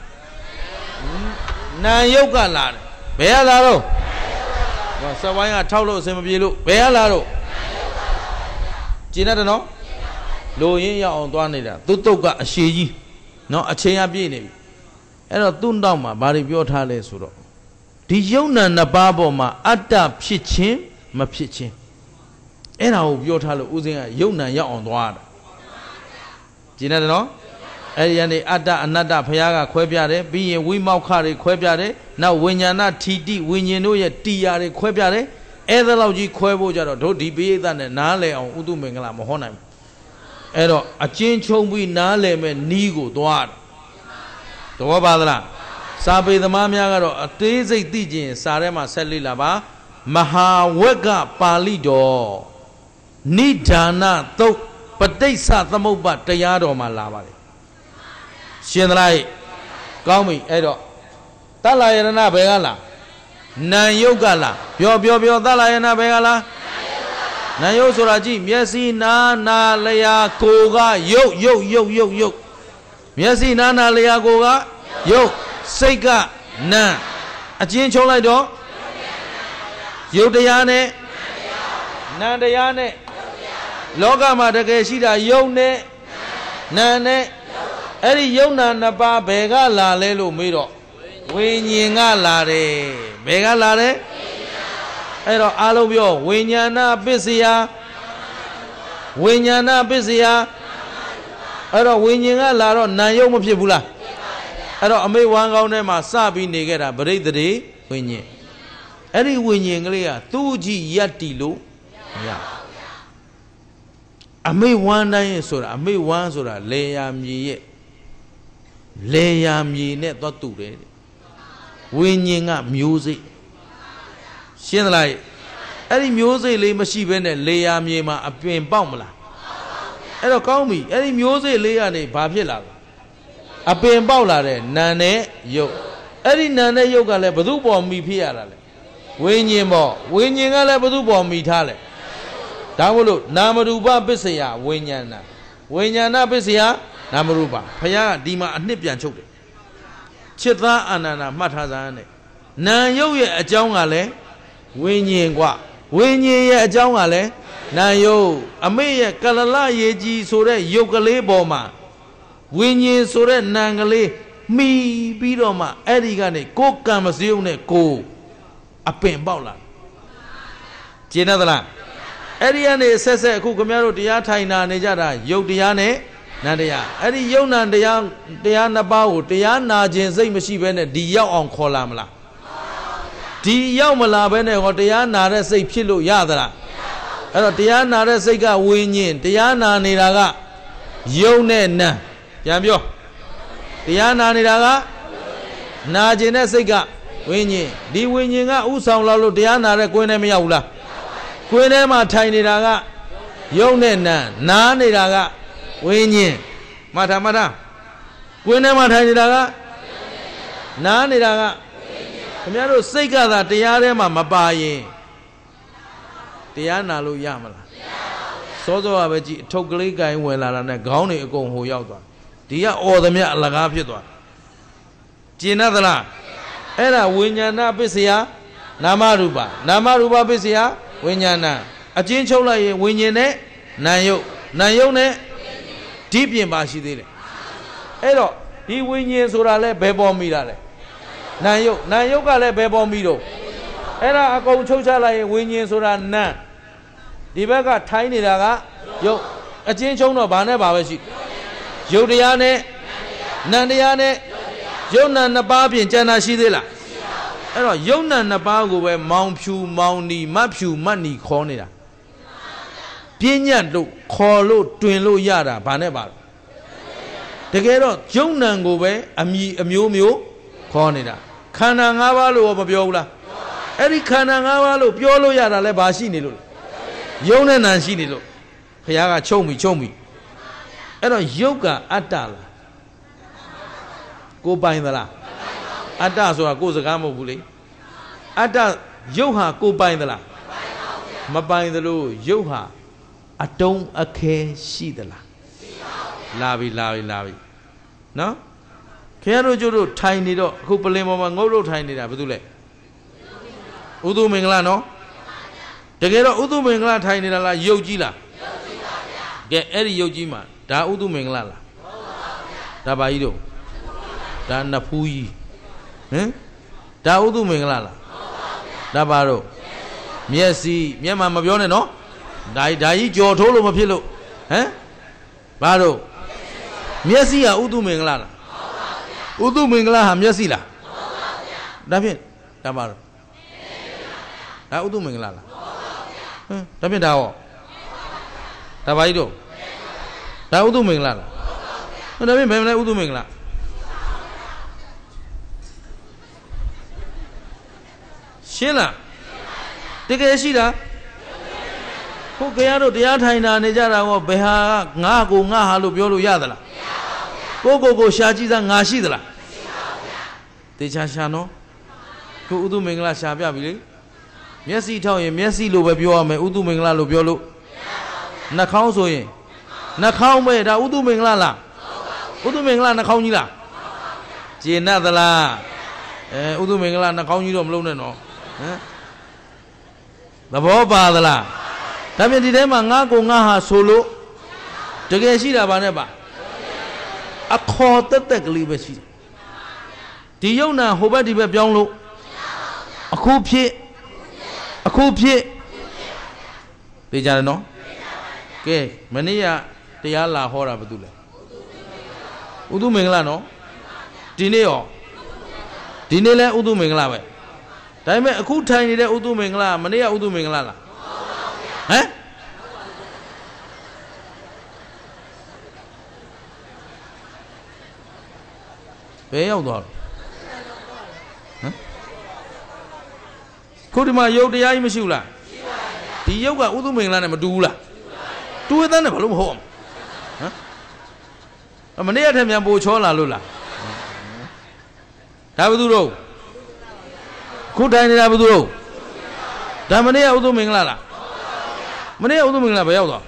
နာယုတ်ကလာတယ်ဘယ်ကလာတော့ဟောစက်ဝိုင်းကထောက်လို့အစင်မပြေလို့ဘယ်ကလာတော့ကျင်းတယ်နော်လိုရင်းရောက်အောင်သွားနေတာသူတုတ်ကအရှိကြီးနော်အချိန်အပြည့်နေပြီအဲ့တော့သူ့နောက်မှာဘာတွေပြောထားလဲဆိုတော့ဒီယုံနာနှစ်ပါးပေါ်မှာအတ္တဖြစ်ခြင်းမဖြစ်ခြင်းအဲ့ဒါကိုပြောထားလို့ဦးဇင်းကယုံနာရောက်အောင်သွားတာကျင်းတယ်နော်အဲ့ဒီကနေအတ္တအနတ္တဘုရားကခွဲပြတယ်ပြီးရင်ဝိမောက္ခတွေခွဲပြတယ်နောက်ဝိညာဏထီတိဝိညာဉ်တို့ရဲ့တရားတွေခွဲပြတယ်အဲ့ဒါလောက်ကြီးခွဲဖို့ကြတော့တို့ဒီပိဋကနဲ့နားလည်အောင်ဥတုမင်္ဂလာမဟောနိုင်ဘူးအဲ့တော့အချင်းချုပ်ပြီးနားလည်မဲ့နီးကိုသွားတယ်သဘောပါသလားစာပေသမားများကတော့အသေးစိတ်သိကျင်စာထဲမှာဆက်လေ့လာပါမဟာဝက်ကပါဠိတော်နိဒာနသုတ်ပဋိစ္စသမုပ္ပါတရားတော်မှာလာပါတယ်ရှင်သလားကောင်းပြီအဲ့တော့တလယရဏဘယ်ကလားနံယုတ်ကလားပြောပြောပြောတလယရဏဘယ်ကလားနံယုတ်ဆိုတာကြည့်မျက်စိနာနာလျာကိုကယုတ်ယုတ်ယုတ်ယုတ်ယုတ်မျက်စိနာနာလျာကိုကယုတ်စိတ်ကနံအချင်းချုံလိုက်တော့ယုတ်တရားနဲ့နံတရားနဲ့လောကမှာတကယ်ရှိတာယုတ်နဲ့နံနဲ့အဲ့ဒီယုံနာနှစ်ပါးဘယ်ကလာလဲလို့မေးတော့ဝိညာဉ်ကလာတယ်ဘယ်ကလာတယ်အဲ့တော့အားလုံးပြောဝိညာဏပစ္စယဝိညာဏပစ္စယအဲ့တော့ဝိညာဉ်ကလာတော့နာယုံမဖြစ်ဘူးလားအဲ့တော့အမေဝမ်းကောင်းထဲမှာစပြီးနေခဲ့တာပရိသေတိဝိညာဉ်အဲ့ဒီဝိညာဉ်ကလေးကသူ့ကြည့်ရက်တီလို့မရအမေဝမ်းတိုင်းဆိုတာအမေဝမ်းဆိုတာလေယာမြေရဲ့လေယာမြေနဲ့သွားတူတယ်ဝိညာဉ်ကမျိုးစိတ်ရှင်းသလားအဲ့ဒီမျိုးစိတ်လေးမရှိဘဲနဲ့လေယာမြေမှာအပင်ပေါက်မလားအဲ့တော့ကောင်းပြီအဲ့ဒီမျိုးစိတ်လေးကနေဘာဖြစ်လာလဲအပင်ပေါက်လာတဲ့နာနဲ့ယုတ်အဲ့ဒီနာနဲ့ယုတ်ကလည်းဘု து ပေါ်မိဖြစ်ရတာလေဝိညာဉ်ပေါ်ဝိညာဉ်ကလည်းဘု து ပေါ်မိထားလဲဒါမို့လို့နာမရူပပစ္စယဝိညာဏဝိညာဏပစ္စယနာမရူပဘုရားကဒီမှာအနှစ်ပြန်ချုပ်တယ်ချစ်သားအာနန္ဒာမှတ်ထားစမ်းနဲ့နာယုတ်ရဲ့အကြောင်းကလည်းဝိညာဉ်กว่าဝိညာဉ်ရဲ့အကြောင်းကလည်းနာယုတ်အမေရဲ့ကလလရေကြီးဆိုတဲ့ယုတ်ကလေးပေါ်မှာဝိညာဉ်ဆိုတဲ့နာကလေးမှီပြီးတော့မှအဲ့ဒီကနေကိုယ်ကံမစည်းုံနဲ့ကိုအပင်ပေါက်လာကျင်းသလားအဲ့ဒီကနေဆက်ဆက်အခုခင်ဗျားတို့တရားထိုင်နာနေကြတာယုတ်တရားနဲ့နန္တရားအဲ့ဒီယုတ်နံတရားတရားနှစ်ပါးကိုတရားနာခြင်းစိတ်မရှိဘဲနဲ့ဒီရောက်အောင်ခေါ်လာမလားဒီရောက်မလာဘဲနဲ့ဟောတရားနာတဲ့စိတ်ဖြစ်လို့ရသလားအဲ့တော့တရားနာတဲ့စိတ်ကဝိညာဉ်တရားနာနေတာကယုတ်နဲ့နံပြန်ပြောတရားနာနေတာကနာခြင်းတဲ့စိတ်ကဝိညာဉ်ဒီဝိညာဉ်ကဥဆောင်လာလို့တရားနာတဲ့ကိုယ်နဲ့မရောက်ဘူးလားကိုယ်ထဲမှာထိုင်နေတာကယုတ်နဲ့နံနားနေတာကဝိညာဉ်မထာမထာကိုယ်ထဲမှာထိုင်နေတာကနားနေတာကခင်ဗျားတို့စိတ်ကသာတရားထဲမှာမပါရင်တရားနာလို့ရမလားစောစောကပဲကြည့်အထုပ်ကလေးကိုင်းဝင်လာတာနဲ့ခေါင်းတွေအကုန်ဟိုရောက်သွားဒီကအော်သမျှအလကားဖြစ်သွားကျင်သလားအဲ့ဒါဝိညာဏပစ္စယနာမရူပနာမရူပပစ္စယဝိညာဏအချင်းချုပ်လိုက်ရင်ဝိညာဉ်နဲ့နာယုတ်နာယုတ်နဲ့ဒီပြင်ပါရှိသေးတယ်အဲ့တော့ဒီဝိညာဉ်ဆိုတာလဲဘယ်ပေါ်မိတာလဲနာယုတ်နာယုတ်ကလည်းဘယ်ပေါ်မိတော့အဲ့ဒါအကုန်ချုပ်ချလိုက်ရင်ဝိညာဉ်ဆိုတာနံဒီဘက်ကထိုင်းနေတာကယုတ်အချင်းချုံတော့ဘာနဲ့ဘာပဲရှိယုတ်တရားနဲ့နံတရားနဲ့ယုတ်နံနှစ်ပါးပြင်ကျန်တာရှိသေးလားအဲ့တော့ယုတ်နံနှစ်ပါးကိုပဲမောင်ဖြူမောင်နီမတ်ဖြူမတ်နီခေါ်နေတာပြင်းညတ်လို့ခေါ်လို့တွင်လို့ရတာဘာနဲ့ပါလဲတကယ်တော့ယုတ်နံကိုပဲအမီအမျိုးမျိုးခေါ်နေတာခန္ဓာ၅ပါးလို့မပြောဘူးလားအဲ့ဒီခန္ဓာ၅ပါးလို့ပြောလို့ရတာလဲဘာရှိနေလို့ယုတ်နဲ့နံရှိနေလို့ဘုရားကချုပ်ပြီချုပ်ပြီအဲ့တော့ယုတ်ကအတ္တလားကိုပိုင်သလားအတ္တဆိုတာကိုယ်စကားမဟုတ်ဘူးလေအတ္တယုတ်ဟာကိုပိုင်သလားမပိုင်သလိုယုတ်ဟာအတုံးအခဲရှိသလားလာပြီလာပြီလာပြီနော်ခင်ဗျားတို့ကျတို့ထိုင်နေတော့အခုပလင်ပေါ်မှာငုတ်လို့ထိုင်နေတာဘာလို့လဲဥဒုမင်္ဂလာနော်တကယ်တော့ဥဒုမင်္ဂလာထိုင်နေတာလားယုတ်ကြီးလားယုတ်ကြီးပါဗျာကဲအဲ့ဒီယုတ်ကြီးမှာဒါဥဒုမင်္ဂလာလားမဟုတ်ပါဘူးဗျာဒါပါကြီးတော့ဒါနဖူးကြီးဟမ်ဒါဥဒုမင်္ဂလာလားမဟုတ်ပါဘူးဗျာဒါပါတော့မျက်စိမျက်မှန်မပြောနဲ့နော်ဒါဒါကြီးကြော်ထိုးလို့မဖြစ်လို့ဟမ်ဘာတော့မျက်စိကဥဒုမင်္ဂလာလားမဟုတ်ပါဘူးဗျာဥဒုမင်္ဂလာဟာမျက်စိလားမဟုတ်ပါဘူးဗျာဒါဖြင့်ဒါပါတော့ဒါဥဒုမင်္ဂလာလားမဟုတ်ပါဘူးဗျာဟမ်ဒါဖြင့်ဒါဟောဒါပါကြီးတော့ဒါဥဒုမင်္ဂလာလားမဟုတ်ပါဘူးဗျာဒါဖြင့်ဘယ်မလဲဥဒုမင်္ဂလာရှင်းလားတကယ်ရှိတာဟုတ်ကြရတော့တရားထိုင်တာနေကြတာကောဘယ်ဟာငါကိုငါဟာလို့ပြောလို့ရသလားမရပါဘူးဗျာကိုကိုကိုရှာကြည့်စားငါရှိသလားမရှိပါဘူးဗျာတေချာရှာနော်ခုဥဒုမင်္ဂလာရှာပြပြီလေမျက်စိထောက်ရင်မျက်စိလို့ပဲပြောရမယ်ဥဒုမင်္ဂလာလို့ပြောလို့မရပါဘူးနှာခေါင်းဆိုရင်နှာခေါင်းပဲဒါဥဒုမင်္ဂလာလားမဟုတ်ပါဘူးဥဒုမင်္ဂလာနှာခေါင်းကြီးလားမဟုတ်ပါဘူးဗျာကျေနပ်သလားအဲဥဒုမင်္ဂလာနှာခေါင်းကြီးတော့မလုံးနဲ့နော်ဟမ်သဘောပါသလားဒါပြင်ဒီထဲမှာငါကိုငါဟာဆိုလို့တကယ်ရှိတာပါနဲ့ပါအခေါ်တက်တက်ကလေးပဲရှိတယ်ဒီယုံနာဟိုဘက်ဒီဘက်ပြောင်းလို့အခုဖြစ်အခုဖြစ်သိကြတယ်နော်ကဲမနေ့ကတရားလာဟောတာဘာတူလဲဥဒုမင်္ဂလာနော်ဒီနေ့ရောဒီနေ့လဲဥဒုမင်္ဂလာပဲဒါပေမဲ့အခုထိုင်နေတဲ့ဥဒုမင်္ဂလာမနေ့ကဥဒုမင်္ဂလာလားဟမ်ဘယ်ရောက်သွားလဲဟမ်ခုဒီမှာယုတ်တရားကြီးမရှိဘူးလားရှိပါဗျာဒီယုတ်ကဥဒုမင်္ဂလာနဲ့မတူဘူးလားတူရတဲ့နဲ့ဘာလို့မဟုတ်အောင်ဟမ်မနေ့ကထက်မြန်ပိုချောလာလို့လားဒါဘာသူတို့ခုထိုင်နေတာဘာသူတို့ဒါမနေ့ကဥဒုမင်္ဂလာလားမနေ့ကဥဒုမင်္ဂလာဘယ်ရောက်သွား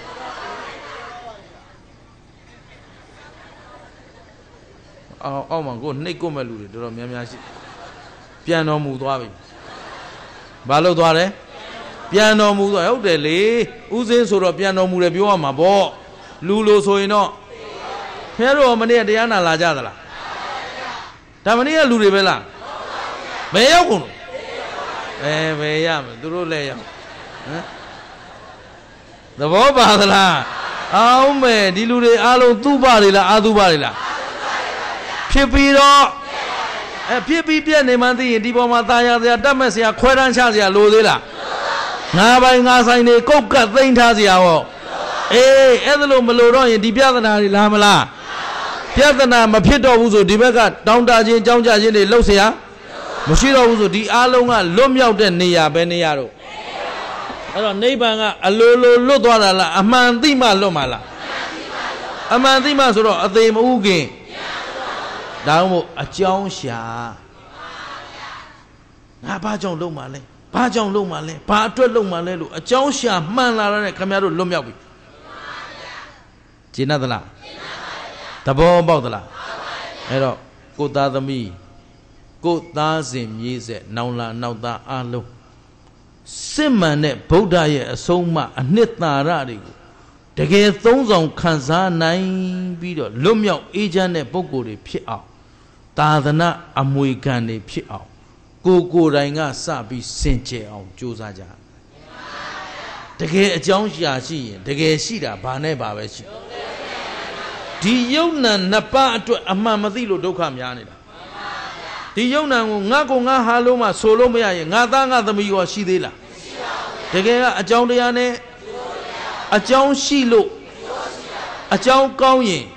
အော်အောက်မှာကိုနှိတ်ကွမဲ့လူတွေတော်တော်များများရှိပြန်တော်မူသွားပြီဘာလို့သွားတယ်ပြန်တော်မူသွားဟုတ်တယ်လေဥစဉ်ဆိုတော့ပြန်တော်မူတယ်ပြောရမှာပေါ့လူလိုဆိုရင်တော့ဖဲတော့မနေ့ကတရားနာလာကြသလားဒါမနေ့ကလူတွေပဲလားဘယ်ရောက်ကုန်လို့အဲဘယ်ရမလဲသူတို့လည်းရောက်ဟမ်သဘောပါသလားအောင်မယ်ဒီလူတွေအားလုံးသူ့ပါတွေလားအာသူ့ပါတွေလားဖြစ်ပြီးတော့အဲဖြစ်ပြီးပြက်နေမှသိရင်ဒီပေါ်မှာตายရစရာတတ်မဲ့စရာခွဲတန်းချစရာလိုသေးလားငါပိုင်ငါဆိုင်တွေကုတ်ကတ်သိမ့်ထားစရာဟောအေးအဲ့ဒါလို့မလို့တော့ရင်ဒီပြဿနာတွေလားမလားပြဿနာမဖြစ်တော့ဘူးဆိုဒီဘက်ကတောင်းတခြင်းကြောင်းကြခြင်းတွေလှုပ်เสียမရှိတော့ဘူးဆိုဒီအားလုံးကလွတ်မြောက်တဲ့နေရာပဲနေရာတော့အဲ့တော့နိဗ္ဗာန်ကအလိုလိုလွတ်သွားတာလားအမှန်သိမှလွတ်မှာလားအမှန်သိမှဆိုတော့အသေးမဥခင်ဒါမှမဟုတ်အကြောင်းရှာငါဘာကြောင့်လုံမှာလဲဘာကြောင့်လုံမှာလဲဘာအတွက်လုံမှာလဲလို့အကြောင်းရှာမှန်လာတဲ့ခင်ဗျားတို့လွတ်မြောက်ပြီကျင့်သလားသဘောပေါက်သလားအဲ့တော့ကိုသားသမီးကိုသားစဉ်မြေးဆက်နောင်လာနောက်သားအားလုံးစစ်မှန်တဲ့ဗုဒ္ဓရဲ့အဆုံးအမအနှစ်သာရတွေကိုတကယ်သုံးဆောင်ခံစားနိုင်ပြီးတော့လွတ်မြောက်အေးချမ်းတဲ့ပုဂ္ဂိုလ်တွေဖြစ်အောင်သာသနာအမွေခံတွေဖြစ်အောင်ကိုကိုယ်တိုင်ကစပြီးစင်ကြယ်အောင်ကြိုးစားကြတကယ်အကြောင်းရှာရှိရင်တကယ်ရှိတာဘာနဲ့ဘာပဲရှိဒီယုံနံနှစ်ပါးအတွက်အမှန်မသိလို့ဒုက္ခများနေတာဒီယုံနံကိုငါကိုငါဟာလို့မှဆိုလို့မရရင်ငါသားငါသမီးရောရှိသေးလားမရှိပါဘူးတကယ်ကအကြောင်းတရားနဲ့အကြောင်းရှိလို့အကြောင်းကောင်းရင်